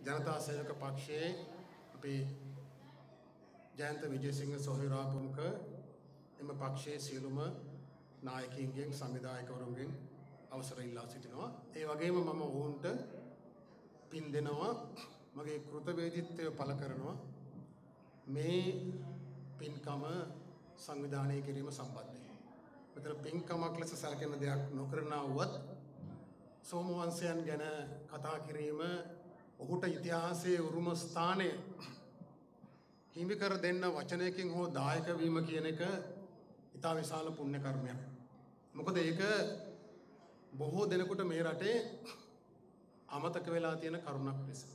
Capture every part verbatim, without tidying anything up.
ජනතා සේවක පක්ෂයේ අපේ ජයන්ත විජේසිංහ සොහොයුරා ප්‍රමුඛ එම පක්ෂයේ සියලුම නායකයින්ගෙන් සංවිධායකවරුන්ගෙන් අවසර ඉල්ලා සිටිනවා. ඒ වගේම මම ඔවුන්ට පින් දෙනවා, මගේ කෘතවේදීත්වය පළ කරනවා මේ පින්කම සංවිධානය කිරීම සම්බන්ධයෙන්. මෙතන පින්කමක් ලෙස සැලකෙන දෙයක් නොකරනා වුවත් සෝමවංශයන් ගැන කතා කිරීම ඔහුට ඉතිහාසයේ උරුම ස්ථානය හිමි කර දෙන්න වචනයකින් හෝ දායක වීම කියන එක ඉතා විශාල පුණ්‍ය කර්මයක්. මොකද ඒක බොහෝ දෙනෙකුට මේ රටේ අමතක වෙලා තියෙන කරුණක් නිසා.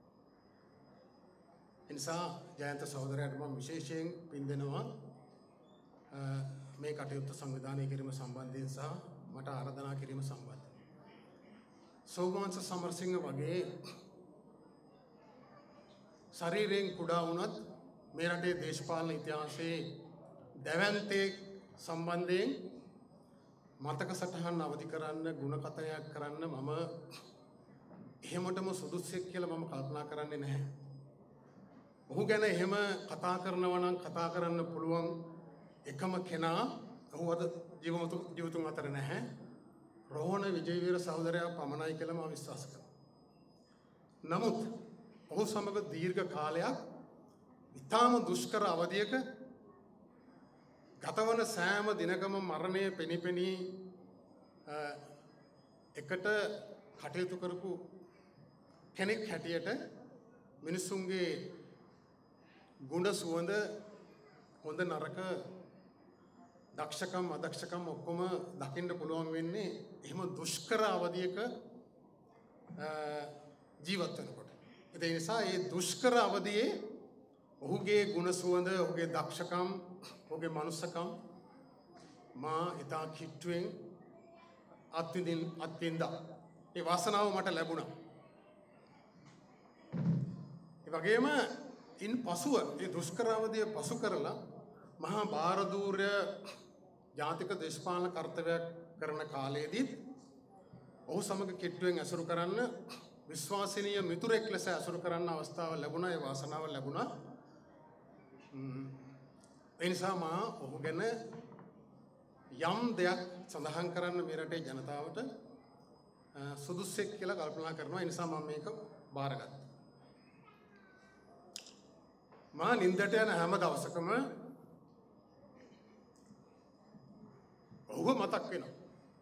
ඒ නිසා ජයන්ත සහෝදරයාට මම විශේෂයෙන් පින් දෙනවා මේ කටයුත්ත සංවිධානය කිරීම සම්බන්ධයෙන් සහ මට ආරාධනා කිරීම සම්බන්ධයෙන්. සෝමවංශ සමරසිංහ වගේ ශරීරයෙන් කුඩා වුණත් මේ රටේ දේශපාලන ඉතිහාසයේ දැවැන්තේ සම්බන්ධයෙන් මතක සටහන් අවදි කරන්න, ගුණ කථනයක් කරන්න මම එහෙමටම සුදුස්සෙක් කියලා මම කල්පනා කරන්නේ නැහැ. ඔහු ගැන එහෙම කතා කරනවා නම් කතා කරන්න පුළුවන් එකම කෙනා ඔහු අද ජීවතු ජීවතුන් අතර නැහැ. රෝහණ විජේවීර සහෝදරයා පමණයි කියලා මම විශ්වාස කරනවා. නමුත් ඔහු සමග දීර්ඝ කාලයක් ඉතාම දුෂ්කර අවධියක ගතවන සෑම දිනකම මරණය පෙනිපෙනී එකට කටයුතු කරපු කෙනෙක් හැටියට මිනිසුන්ගේ ගුණ සුවඳ හොඳ නරක දක්ෂකම් අදක්ෂකම් ඔක්කොම දකින්න පුළුවන් වෙන්නේ එහෙම දුෂ්කර අවධියක ජීවත් වෙනකොට. ඒ නිසා මේ දුෂ්කර අවධියේ ඔහුගේ ගුණ සුවඳ, ඔහුගේ දක්ෂකම්, ඔහුගේ මනුස්සකම් මා ඉතා කිට්ටුවෙන් අත්විඳින් අත්විඳා. ඒ වාසනාව මට ලැබුණා. ඒ වගේම ඉන් පසුව මේ දුෂ්කර අවධිය පසු කරලා මහා භාරදූර්ය ජාතික දේශපාලන කර්තව්‍යයක් කරන කාලයේදීත් ඔහු සමග කිට්ටුවෙන් ඇසුරු කරන්න, විශ්වාසනීය මිතුරෙක් ලෙස ඇසුරු කරන්න අවස්ථාව ලැබුණා. ඒ වාසනාව ලැබුණා. ඒ නිසා මා ඔහු ගැන යම් දෙයක් සඳහන් කරන්න මේ රටේ ජනතාවට සුදුස්සෙක් කියලා කල්පනා කරනවා. ඒ නිසා මම මේක බාරගත්තා. මා නින්දට යන හැම දවසකම ඔහුව මතක් වෙනවා.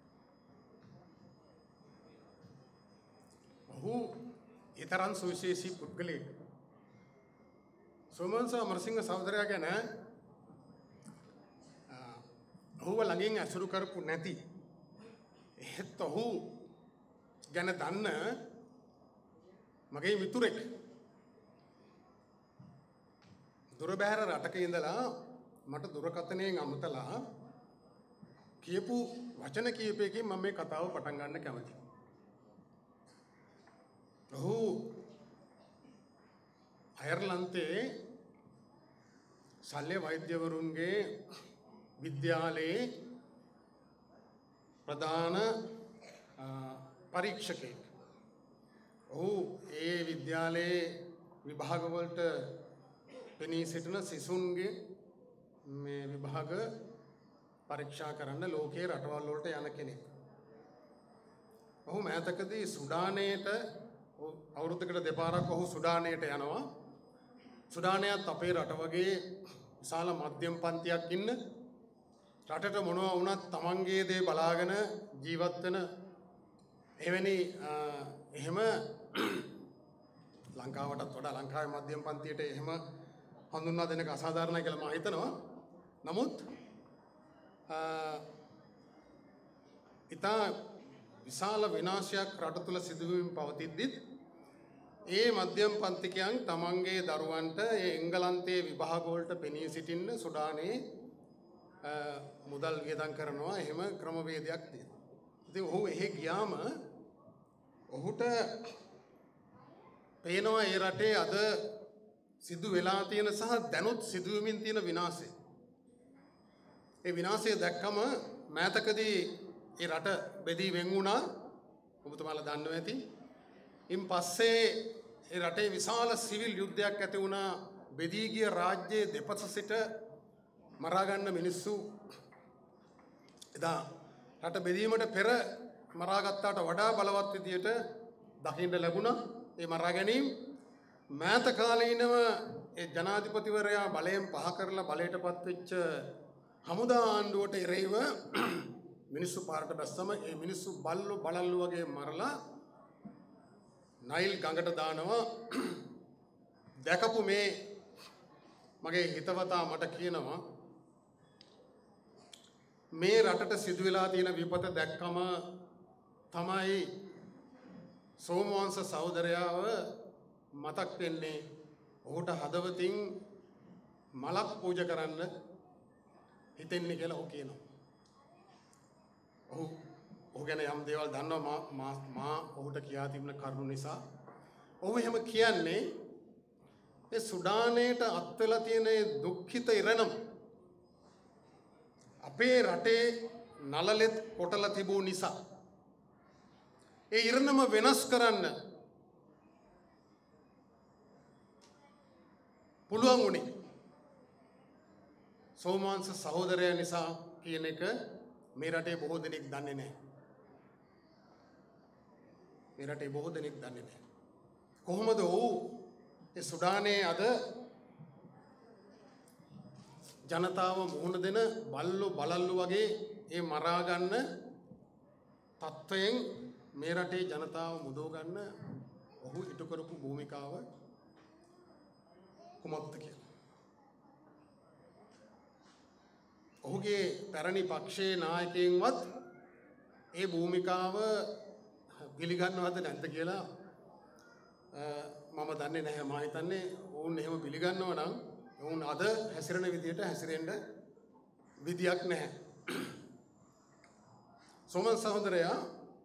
ඔහු ඊතරම් සුවිශේෂී පුද්ගලයෙක්. සෝමවංශ අමරසිංහ සහෝදරයා ගැන ඔහුව ළඟින් ඇසුරු කරපු නැති, එහෙත් ඔහු ගැන දන්න මගේ මිතුරෙක් දුර බැහැර රටක ඉඳලා මට දුරකථනයෙන් අමතලා කියපු වචන කීපයකින් මම මේ කතාව පටන් ගන්න කැමතියි. ඔහු අයර්ලන්තයේ ශල්‍ය වෛද්‍යවරුන්ගේ විද්‍යාලයේ ප්‍රධාන පරීක්ෂකයෙක්. ඔහු ඒ විද්‍යාලයේ විභාගවලට පෙනී සිටින සිසුන්ගේ මේ විභාග පරීක්ෂා කරන්න ලෝකයේ රටවල් වලට යන කෙනෙක්. ඔහු මෑතකදී සුඩානයට අවුරුද්දකට දෙපාරක් ඔහු සුඩානයට යනවා. සුඩානයත් අපේ රට වගේ විශාල මධ්‍යම පන්තියක් ඉන්න, රටට මොනවා වුණත් තමන්ගේ දේ බලාගෙන ජීවත් වෙන එවැනි එහෙම ලංකාවටත් වඩා ලංකාවේ මධ්‍යම පන්තියට එහෙම හඳුන්වා දෙන්නක අසාධාරණයි කියලා මම හිතනවා. නමුත් ඉතා විශාල විනාශයක් රට තුළ සිදුවීම් පවතිද්දිත් ඒ මධ්‍යම පන්තිකයන් තමන්ගේ දරුවන්ට ඒ එංගලන්තයේ විභාග වලට පෙනී සිටින්න සුඩානයේ මුදල් වියදම් කරනවා. එහෙම ක්‍රමවේදයක් තියෙනවා. ඉතින් ඔහු එහෙ ගියාම ඔහුට පේනවා ඒ රටේ අද සිදු වෙලා තියෙන සහ දැනුත් සිදුවමින් තියෙන විනාශය. ඒ විනාශය දැක්කම මෑතකදී ඒ රට බෙදී වෙන් වුණා. ඔබතුමාලා දන්නවා ඇති. ඉන් පස්සේ ඒ රටේ විශාල සිවිල් යුද්ධයක් ඇති වුණා බෙදී ගිය රාජ්‍යයේ දෙපස සිට මරා ගන්න මිනිස්සු එදා රට බෙදීමට පෙර මරාගත්තාට වඩා බලවත් විදියට දකින්න ලැබුණා ඒ මරා ගැනීම මෑත කාලීනව ඒ ජනාධිපතිවරයා බලයෙන් පහ කරලා බලයටපත් වෙච්ච හමුදා ආණ්ඩුවට එරෙහිව මිනිස්සු පාරට බැස්සම ඒ මිනිස්සු බල්ලු බලල්ලු වගේ මරලා නයිල් ගඟට දානවා දැකපු මේ මගේ හිතවතා මට කියනවා මේ රටට සිදු වෙලා තියෙන විපත දැක්කම තමයි සෝමවංශ සහෝදරයාව මතක් වෙන්නේ ඔහුට හදවතින් මලක් පූජා කරන්න හිතෙන්නේ කියලා ඔහු කියනවා. ඔහු ඔහු ගැන යම් දේවල් දන්නවා මා මා ඔහුට කියා තිබුණ කරුණු නිසා. ඔහු එහෙම කියන්නේ ඒ සුඩානයට අත් වෙලා තියෙන දුක්ඛිත ඉරණම අපේ රටේ නලලෙත් කොටලා තිබු නිසා ඒ ඉරණම වෙනස් කරන්න පුළුවන් උනේ සෝමවංශ සහෝදරයා නිසා කියන එක මේ රටේ බොහෝ දෙනෙක් දන්නේ නැහැ. මේ රටේ බොහෝ දෙනෙක් දන්නේ නැහැ. කොහොමද ඔහු ඒ සුඩානයේ අද ජනතාව මුහුණ දෙන බල්ලු බලල්ලු වගේ ඒ මරා ගන්න තත්වයෙන් මේ රටේ ජනතාව මුදව ගන්න ඔහු ඉටු කරපු භූමිකාව කුමක්ද කියලා. ඔහුගේ පැරණි පක්ෂයේ නායකයින්වත් ඒ භූමිකාව පිළිගන්නවද නැද්ද කියලා මම දන්නේ නැහැ. මම හිතන්නේ වුන් එහෙම පිළිගන්නව නම් වුන් අද හැසිරෙන විදියට හැසිරෙන්න විදියක් නැහැ. සෝමන් සහෝදරයා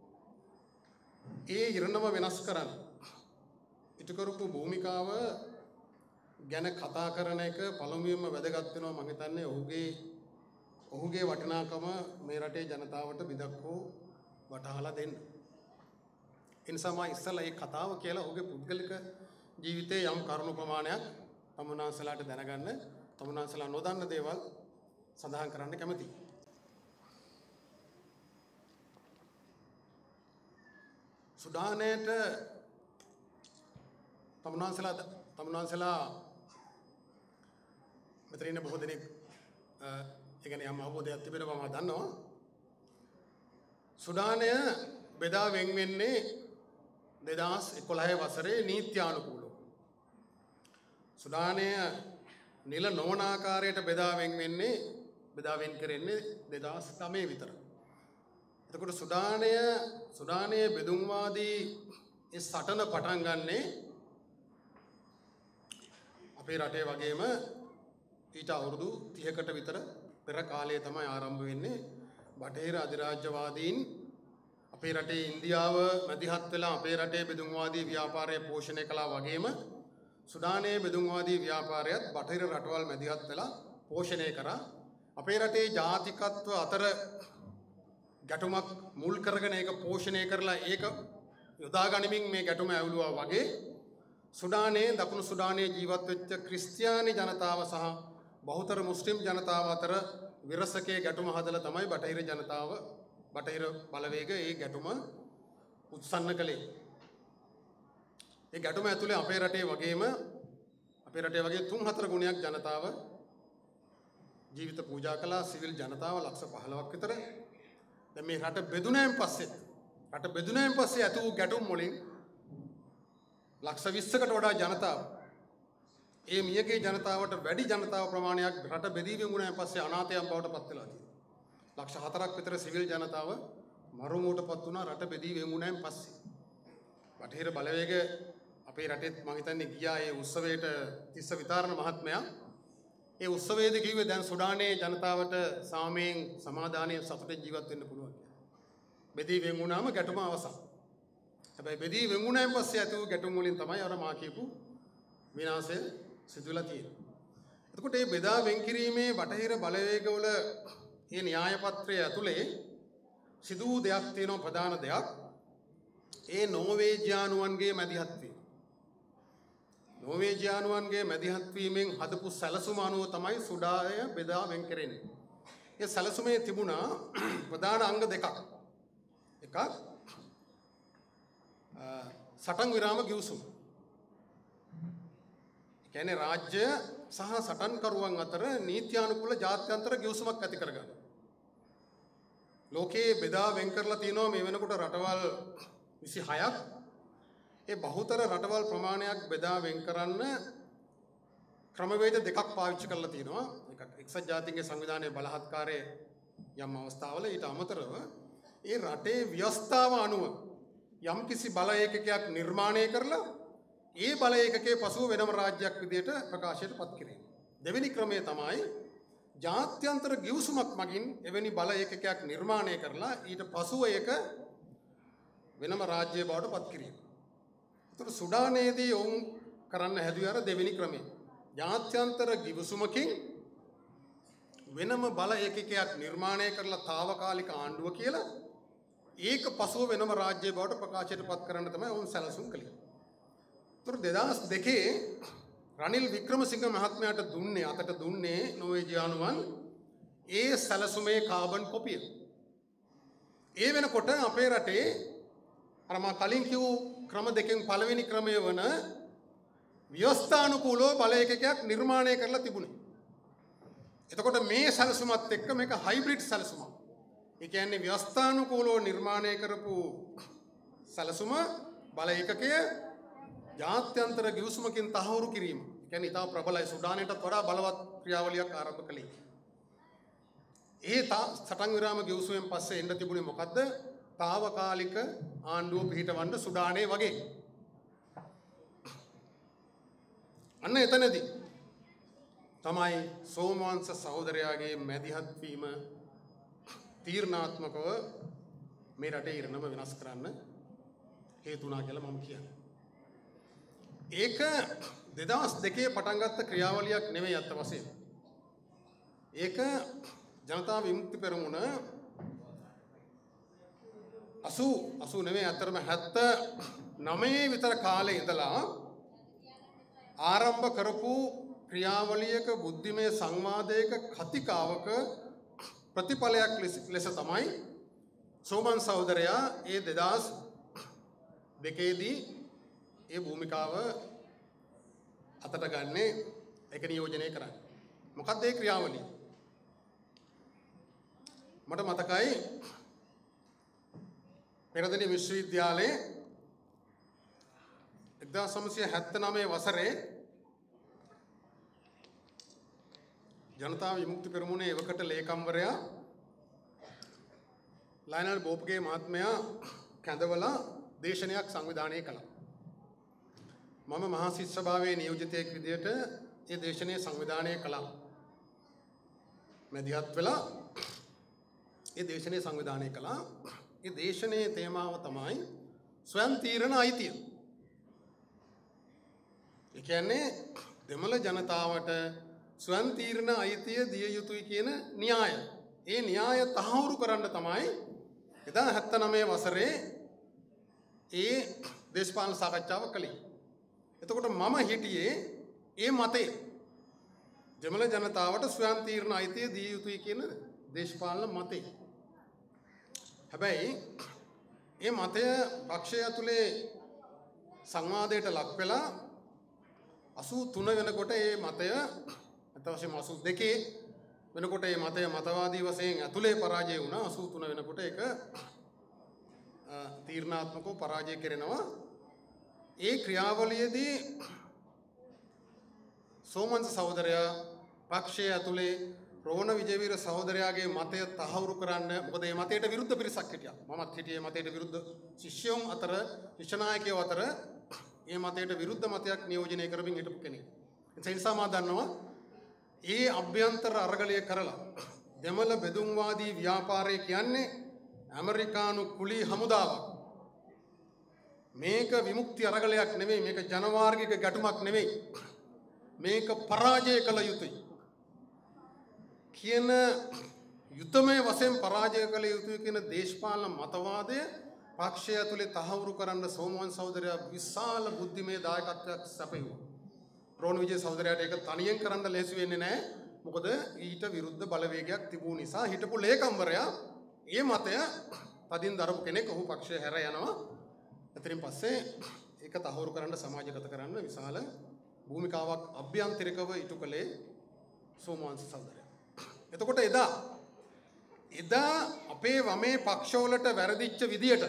ඒ ඉරණම වෙනස් කරන්න ඉටු කරපු භූමිකාව ගැන කතා කරන එක පළමුවෙන්ම වැදගත් වෙනවා. මම හිතන්නේ ඔහුගේ ඔහුගේ වටිනාකම මේ රටේ ජනතාවට විදක් හෝ වටහලා දෙන්න. ඒ නිසා මම ඉස්සලා මේ කතාව කියලා ඔහුගේ පුද්ගලික ජීවිතයේ යම් කරුණු ප්‍රමාණයක් තමුන්නාන්සලාට දැනගන්න, තමුන්නාන්සලා නොදන්න දේවල් සඳහන් කරන්න කැමතියි. සුඩානයට තමුන්නාන්සලා තමුන්නාන්සලා මෙතන ඉන්න බොහෝ දෙනෙක් ඒ කියන්නේ යම් අවබෝධයක් තිබෙනවා මම දන්නවා. සුඩානය බෙදා වෙන් වෙන්නේ දෙදහස් එකොළහ වසරේ නීත්‍යානුකූලව. සුඩානය නිල නොවන ආකාරයට බෙදා වෙන් වෙන්නේ බෙදා වෙන් කරන්නේ දෙදහස් නවය විතර. එතකොට සුඩානය සුඩානයේ බෙදුම්වාදී ඒ සටන පටන් ගන්නේ අපේ රටේ වගේම ඊට අවුරුදු තිහකට විතර පෙර කාලයේ තමයි ආරම්භ වෙන්නේ. බටහිර අධිරාජ්‍යවාදීන් අපේ රටේ ඉන්දියාව මැදිහත් වෙලා අපේ රටේ බෙදුම්වාදී ව්‍යාපාරය පෝෂණය කළා වගේම සුඩානයේ බෙදුම්වාදී ව්‍යාපාරයත් බටහිර රටවල් මැදිහත් වෙලා පෝෂණය කරා. අපේ රටේ ජාතිකත්ව අතර ගැටුමක් මුල් කරගෙන ඒක පෝෂණය කරලා ඒක යොදා ගනිමින් මේ ගැටුම ඇවුලුවා වගේ සුඩානයේ දකුණු සුඩානයේ ජීවත් වෙච්ච ක්‍රිස්තියානි ජනතාව සහ බහුතර මුස්ලිම් ජනතාව අතර විරසකේ ගැටුම හදලා තමයි බටහිර ජනතාව බටහිර බලවේග ඒ ගැටුම උත්සන්න කළේ. ඒ ගැටුම ඇතුලේ අපේ රටේ වගේම අපේ රටේ වගේ තුන් හතර ගුණයක් ජනතාව ජීවිත පූජා කළා. සිවිල් ජනතාව ලක්ෂ පහළොවක් විතර. දැන් මේ රට බෙදුණෙන් පස්සේ රට බෙදුණෙන් පස්සේ ඇති වූ ගැටුම් වලින් ලක්ෂ විස්සකට වඩා ජනතාව ඒ මියගේ ජනතාවට වැඩි ජනතාව ප්‍රමාණයක් රට බෙදී වෙනුණාන් පස්සේ අනාථයන් බවට පත් වෙලා තියෙනවා. ලක්ෂ හතරක් විතර සිවිල් ජනතාව මරුමුවටපත් වුණා රට බෙදී වෙනුණාන් පස්සේ. බටහිර බලවේග අපේ රටෙත් මම හිතන්නේ ගියා ඒ උත්සවයට තිස්ස විතාරණ මහත්මයා ඒ උත්සවයේදී කිව්වේ දැන් සුඩානයේ ජනතාවට සාමයෙන් සමාදානයෙන් සතුටින් ජීවත් වෙන්න පුළුවන් කියලා. බෙදී වෙනුණාම ගැටුම අවසන්. හැබැයි බෙදී වෙනුණාන් පස්සේ ඇති වූ ගැටුම් වලින් තමයි අර මා කියපු විනාශය සිදු වෙලා තියෙන්නේ. එතකොට මේ බෙදා වෙන් කිරීමේ බටහිර බලවේගවල මේ න්‍යාය පත්‍රය ඇතුලේ සිදු වූ දෙයක් තියෙනවා ප්‍රධාන දෙයක්. ඒ නෝවේජියානුවන්ගේ මැදිහත් වීම. නෝවේජියානුවන්ගේ මැදිහත් වීමෙන් හදපු සැලසුම අනුව තමයි සුඩානය බෙදා වෙන් කෙරෙන්නේ. ඒ සැලසුමේ තිබුණා ප්‍රධාන අංග දෙකක්. එකක් සටන් විරාම ගිවිසුම. කියන්නේ රාජ්‍ය සහ සටන්කරුවන් අතර නීත්‍යානුකූල ජාත්‍යන්තර ගිවිසුමක් ඇති කරගන්න. ලෝකයේ බෙදා වෙන් කරලා තියෙනවා මේ වෙනකොට රටවල් විසිහයක්. ඒ බහුතර රටවල් ප්‍රමාණයක් බෙදා වෙන් කරන්න ක්‍රමවේද දෙකක් පාවිච්චි කරලා තියෙනවා. එකක් එක්සත් ජාතීන්ගේ සංවිධානයේ බලහත්කාරයේ යම් අවස්ථාවල ඊට අමතරව ඒ රටේ ව්‍යවස්ථාව අනුව යම් කිසි බල ඒකකයක් නිර්මාණය කරලා ඒ බල ඒකකයේ පසුව වෙනම රාජ්‍යයක් විදියට ප්‍රකාශයට පත් කිරීම. දෙවෙනි ක්‍රමය තමයි ජාත්‍යන්තර ගිවිසුමක් මගින් එවැනි බල ඒකකයක් නිර්මාණය කරලා ඊට පසුව ඒක වෙනම රාජ්‍ය බවට පත් කිරීම. ඒතර සුඩානයේදී ඔවුන් කරන්න හැදුවේ අර දෙවෙනි ක්‍රමය. ජාත්‍යන්තර ගිවිසුමකින් වෙනම බල ඒකකයක් නිර්මාණය කරලා తాවකාලික ආණ්ඩුව කියලා ඒක පසුව වෙනම රාජ්‍ය බවට ප්‍රකාශයට පත් කරන්න තමයි ඔවුන් සැලසුම් කළේ. ඒතර දෙදහස් දෙකේ රනිල් වික්‍රමසිංහ මහත්මයාට දුන්නේ අතට දුන්නේ නෝවේජියානුවන් ඒ සැලසුමේ කාබන් කොපිය. ඒ වෙනකොට අපේ රටේ අර මා කලින් කිව් ක්‍රම දෙකෙන් පළවෙනි ක්‍රමය වන ව්‍යවස්ථානුකූලව බල ඒකකයක් නිර්මාණය කරලා තිබුණේ. එතකොට මේ සැලසුමත් එක්ක මේක හයිබ්‍රිඩ් සැලසුමක්. ඒ කියන්නේ ව්‍යවස්ථානුකූලව නිර්මාණය කරපු සැලසුම බල ඒකකය ජාත්‍යන්තර ගිවිසුමකින් තහවුරු කිරීම. ඒ කියන්නේ ඉතා ප්‍රබලයි සුඩානයටත් වඩා බලවත් ක්‍රියාවලියක් ආරම්භ කළේ. ඒ සටන් විරාම ගිවිසුමෙන් පස්සේ එන්න තිබුණේ මොකද්ද? తాවකාලික ආණ්ඩුව පිහිටවන්න සුඩානයේ වගේ. අන්න එතනදී තමයි සෝමවංශ සහෝදරයාගේ මැදිහත් වීම තීරණාත්මකව මේ රටේ ඉරණම වෙනස් කරන්න හේතු වුණා කියලා මම කියන්නේ. ඒක දෙදහස් දෙකේ පටන් ගත්ත ක්‍රියාවලියක් නෙවෙයි අත්ත වශයෙන්. ඒක ජනතා විමුක්ති පෙරමුණ අසූ අසූ නෙවෙයි අතරම හැත්තෑ නවය විතර කාලේ ඉඳලා ආරම්භ කරපු ක්‍රියාවලියක බුද්ධිමය සංවාදයක කතිකාවක ප්‍රතිඵලයක් ලෙස තමයි සෝමන් සහෝදරයා ඒ දෙදහස් දෙකේදී ඒ භූමිකාව අතට ගන්නේ ඒක නියෝජනය කරන්නේ. මොකක්ද ඒ ක්‍රියාවලිය? මට මතකයි පෙරදෙණිය විශ්වවිද්‍යාලයේ එක්දාස් නවසිය හැත්තෑ නවය වසරේ ජනතා විමුක්ති පෙරමුණේ එවකට ලේකම්වරයා ලයනල් බෝපගේ මහත්මයා කැඳවලා දේශනයක් සංවිධානය කළා. මම මහා සිත් සභාවේ නියෝජිතයෙක් විදියට ඒ දේශනය සංවිධානය කළා. මැදිහත් වෙලා ඒ දේශනය සංවිධානය කළා. ඒ දේශනයේ තේමාව තමයි ස්වයං තීරණ අයිතිය. ඒ කියන්නේ දෙමළ ජනතාවට ස්වයං තීරණ අයිතිය දිය යුතුයි කියන න්‍යාය. ඒ න්‍යාය තහවුරු කරන්න තමයි එදා හැත්තෑ නවය වසරේ ඒ දේශපාලන සාකච්ඡාව කළේ. එතකොට මම හිටියේ ඒ මතේ දෙමළ ජනතාවට ස්වයං තීරණ අයිතිය දිය යුතුයි කියන දේශපාලන මතේ. හැබැයි ඒ මතය පක්ෂය ඇතුලේ සංවාදයට ලක් වෙලා අසූ තුන වෙනකොට ඒ මතය අතවශ්‍යම අසූ දෙකේ වෙනකොට මේ මතය මතවාදී වශයෙන් ඇතුලේ පරාජය වුණා. අසූ තුන වෙනකොට ඒක තීරණාත්මකව පරාජය කරනවා. ඒ ක්‍රියාවලියේදී සෝමන්ස සහෝදරයා පක්ෂය ඇතුලේ රෝණ විජේවීර සහෝදරයාගේ මතය තහවුරු කරන්න මොකද මේ මතයට විරුද්ධ පිරිසක් හිටියා. මමත් හිටියේ මතයට විරුද්ධ ශිෂ්‍යයන් අතර ශිෂ්‍ය නායකයෝ අතර මේ මතයට විරුද්ධ මතයක් නියෝජනය කරමින් හිටපු කෙනෙක්. ඒ නිසා මම දන්නවා ඒ අභ්‍යන්තර අරගලය කරලා දෙමළ බෙදුම්වාදී ව්‍යාපාරය කියන්නේ ඇමරිකානු කුලී හමුදාවක්. මේක විමුක්ති අරගලයක් නෙමෙයි, මේක ජනවාර්ගික ගැටුමක් නෙමෙයි. මේක පරාජය කළ යුතුයි. කියන යුතමය වශයෙන් පරාජය කළ යුතුයි කියන දේශපාලන මතවාදය පක්ෂය ඇතුලේ තහවුරු කරන්න සෝමවන් සහෝදරයා විශාල බුද්ධිමය දායකත්වයක් සැපයුවා. රෝණ විජේ සහෝදරයාට ඒක තනියෙන් කරන්න ලේසි වෙන්නේ නැහැ. මොකද ඊට විරුද්ධ බලවේගයක් තිබුණ නිසා හිටපු ලේකම්වරයා ඒ මතය තදින් දරපු කෙනෙක් ඔහු පක්ෂය හැර යනවා. එතනින් පස්සේ ඒක තහවුරු කරන්න සමාජගත කරන්න විශාල භූමිකාවක් අභ්‍යන්තරිකව ඉටු කළේ සෝමවංශ සහෝදරයා. එතකොට එදා එදා අපේ වමේ පක්ෂවලට වැරදිච්ච විදියට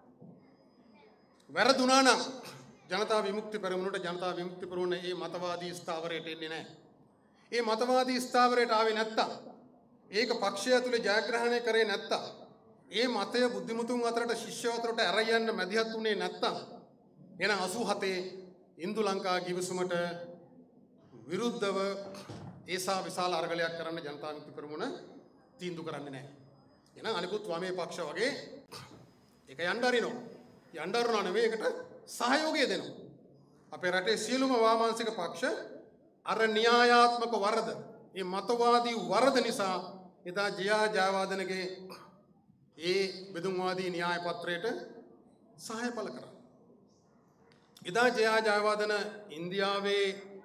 වැරදුනා නම් ජනතා විමුක්ති පෙරමුණට ජනතා විමුක්ති පෙරමුණ මේ මතවාදී ස්ථාවරයට එන්නේ නැහැ. මේ මතවාදී ස්ථාවරයට ආවේ නැත්තම් ඒක පක්ෂය ඇතුලේ ජයග්‍රහණය කරේ නැත්තම් ඒ මතය බුද්ධිමුතුන් අතරට ශිෂ්‍ය අතරට ඇර යන්න මැදිහත් උනේ නැත්තම් එන අසූහතේ ඉන්දු ලංකා ගිවිසුමට විරුද්ධව ඒසා විශාල අරගලයක් කරන්න ජනතා විමුක්ති පෙරමුණ තීන්දුව කරන්නේ නැහැ. එහෙනම් අනිකුත් වමේ පක්ෂ වගේ ඒක යන්න අරිනවා. යන්න අරිනවා නෙවෙයි ඒකට සහයෝගය දෙනවා. අපේ රටේ සියලුම වාමාංශික පක්ෂ අර න්‍යායාත්මක වරද, මේ මතවාදී වරද නිසා එදා ජයා ජයවර්ධනගේ ඒ බෙදුම්වාදී න්‍යාය පත්‍රයට සහාය පළ කරා. එදා ජයා ජයවර්ධන ඉන්දියාවේ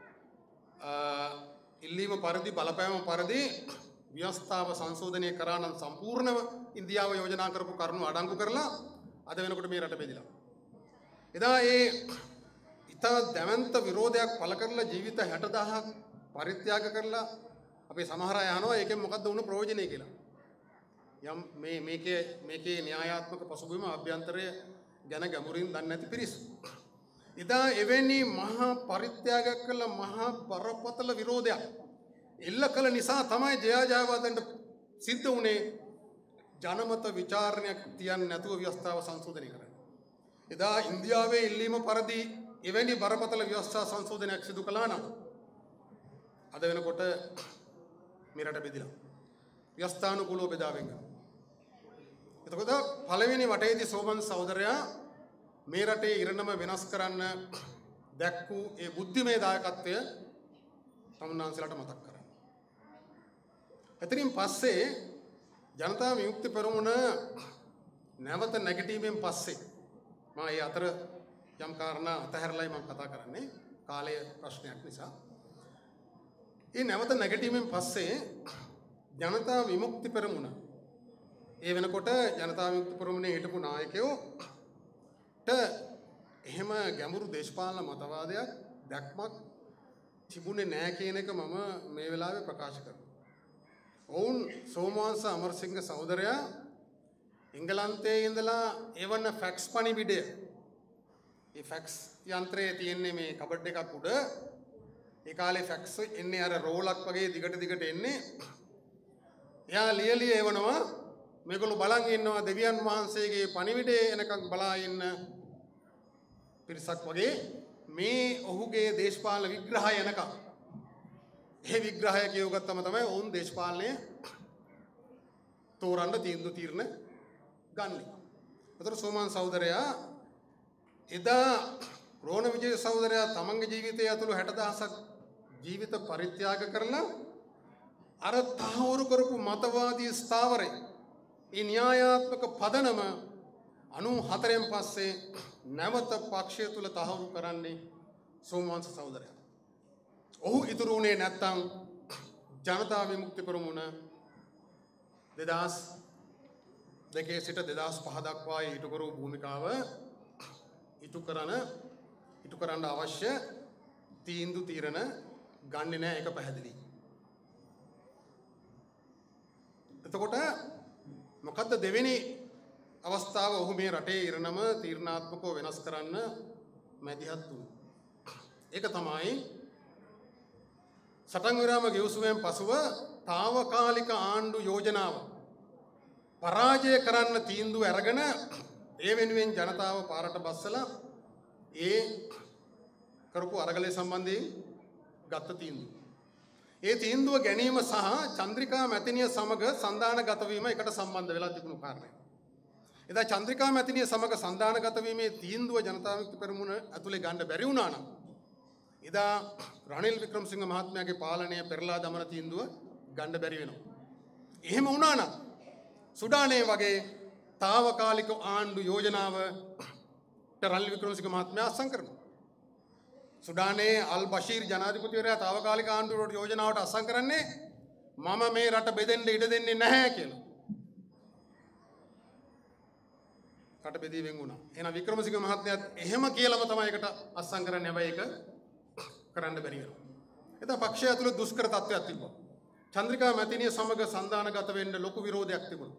ඉල්ලීම පරිදි බලපෑම පරිදි ව්‍යවස්ථාව සංශෝධනය කරා නම් සම්පූර්ණව ඉන්දියාව යෝජනා කරපු කරුණු අඩංගු කරලා අද වෙනකොට මේ රට බෙදිලා. එදා ඒ ඉතා දැවැන්ත විරෝධයක් පළ කරලා ජීවිත හැට දහසක් පරිත්‍යාග කරලා අපේ සමහර අය අහනවා ඒකෙන් මොකද්ද වුණ ප්‍රයෝජනේ කියලා. යම් මේ මේකේ මේකේ න්‍යායාත්මක පසුබිම අභ්‍යන්තරය ගැන ගැඹුරින් දන්නේ නැති පිරිස්. එදා එවැනි මහා පරිත්‍යාගයක් කළ මහා බරපතල විරෝධයක් එල්ල කළ නිසා තමයි ජයා ජයවර්ධනට සිද්ධ වුණේ ජනමත විචාරණයක් තියන්නේ නැතුව ව්‍යවස්ථාව සංශෝධනය කරන්න. එදා ඉන්දියාවේ ඉල්ලීම පරිදි එවැනි බරපතල ව්‍යවස්ථා සංශෝධනයක් සිදු කළා නම් අද වෙනකොට මේ රට බෙදිලා ව්‍යවස්ථානුකූලව බෙදාවෙන් ගන්න. එතකොට පළවෙනි වටේදී සෝමවංශ සහෝදරයා මේ රටේ ඉරණම වෙනස් කරන්න දැක්වූ ඒ බුද්ධිමය දායකත්වය තමුන්නාන්සලාට මතක් කරගන්න. එතනින් පස්සේ ජනතා විමුක්ති පෙරමුණ නැවත නැගිටීමෙන් පස්සේ මම ඒ අතර යම් කාරණා අතහැරලායි මම කතා කරන්නේ කාලය ප්‍රශ්නයක් නිසා. ඒ නැවත නැගිටීමෙන් පස්සේ ජනතා විමුක්ති පෙරමුණ ඒ වෙනකොට ජනතා විමුක්ති පෙරමුණේ හිටපු නායකයෝ එහෙම ගැඹුරු දේශපාලන මතවාදයක් දැක්මක් තිබුණේ නැහැ කියන එක මම මේ වෙලාවේ ප්‍රකාශ කරනවා. ඔවුන් සෝමවංශ අමරසිංහ සහෝදරයා එංගලන්තයේ ඉඳලා එවන ෆැක්ස් පණිවිඩය ඒ ෆැක්ස් යන්ත්‍රයේ තියෙන්නේ මේ කබඩ් එකක් උඩ. ඒ කාලේ ෆැක්ස් එන්නේ අර රෝලක් වගේ දිගට දිගට එන්නේ. එයා ලියලිය එවනවා මේගොල්ලෝ බලන් ඉන්නවා දෙවියන් වහන්සේගේ පණිවිඩය එනකන් බලා ඉන්න පිරිසක් වගේ මේ ඔහුගේ දේශපාලන විග්‍රහය එනකන්. ඒ විග්‍රහය කියවගත්තම තමයි ඔවුන් දේශපාලනය තෝරන්න තීන්දුව తీරන ගන්නේ. ඒතර සෝමන් සහෝදරයා එදා රෝණ විජේ සහෝදරයා තමන්ගේ ජීවිතය ඇතුළු හැට දහසක් ජීවිත පරිත්‍යාග කරලා අර තහවුරු කරපු මතවාදී ස්ථාවරය ඒ න්‍යායාත්මක පදනම අනූහතරෙන් පස්සේ නැවත පක්ෂය තුල තහවුරු කරන්නේ සෝමවංශ සහෝදරයා. ඔහු ඉතුරු වුණේ නැත්තම් ජනතා විමුක්ති පෙරමුණ දෙදහස් දෙකේ සිට දෙදහස් පහ දක්වා ඊට කරු භූමිකාව ඉටු කරන ඉටු කරන්න අවශ්‍ය තීන්දුව తీරන ගන්නේ නැහැ. ඒක පැහැදිලි. එතකොට මොකද්ද දෙවෙනි අවස්ථාව? ඔහු මේ රටේ ඉරණම තීරණාත්මකව වෙනස් කරන්න මැදිහත් වුණා. ඒක තමයි සටන් විරාම ගෙවසුමෙන් පසුව తాවකාලික ආණ්ඩු යෝජනාව පරාජය කරන්න තීන්දුව අරගෙන ඒ වෙනුවෙන් ජනතාව පාරට බස්සලා ඒ කරපු අරගලය සම්බන්ධයෙන් ගත්ත තීන්දුව. ඒ තීන්දුව ගැනීම සහ චන්ද්‍රිකා මැතිනිය සමග සන්දානගත වීම එකට සම්බන්ධ වෙලා තිබුණු කාරණයක්. එදා චන්ද්‍රිකා මැතිනිය සමග සන්දානගත වීමේ තීන්දුව ජනතා විමුක්ති පෙරමුණ ඇතුලේ ගන්න බැරි වුණා නම් එදා රනිල් වික්‍රමසිංහ මහත්මයාගේ පාලනය පෙරලා දමන තීන්දුව ගන්න බැරි වෙනවා. එහෙම වුණා නම් සුඩානයේ වගේ తాවකාලික ආණ්ඩු යෝජනාව රනිල් වික්‍රමසිංහ මහත්මයා අත්සන් කරනවා. සුඩානයේ අල් බෂීර් ජනාධිපතිවරයා తాවකාලික ආණ්ඩුවට යෝජනාවට අත්සන් කරන්නේ මම මේ රට බෙදෙන්න ඉඩ දෙන්නේ නැහැ කියලා. රට බෙදී වෙන් වුණා. එහෙනම් වික්‍රමසිංහ මහත්මයාත් එහෙම කියලාම තමයි ඒකට අත්සන් කරන්නේ. හැබැයි ඒක කරන්න බැරි වෙනවා. එතන පක්ෂය ඇතුළේ දුෂ්කර තත්ත්වයක් තිබුණා. චන්ද්‍රිකා මැතිණිය සමග සන්දානගත වෙන්න ලොකු විරෝධයක් තිබුණා.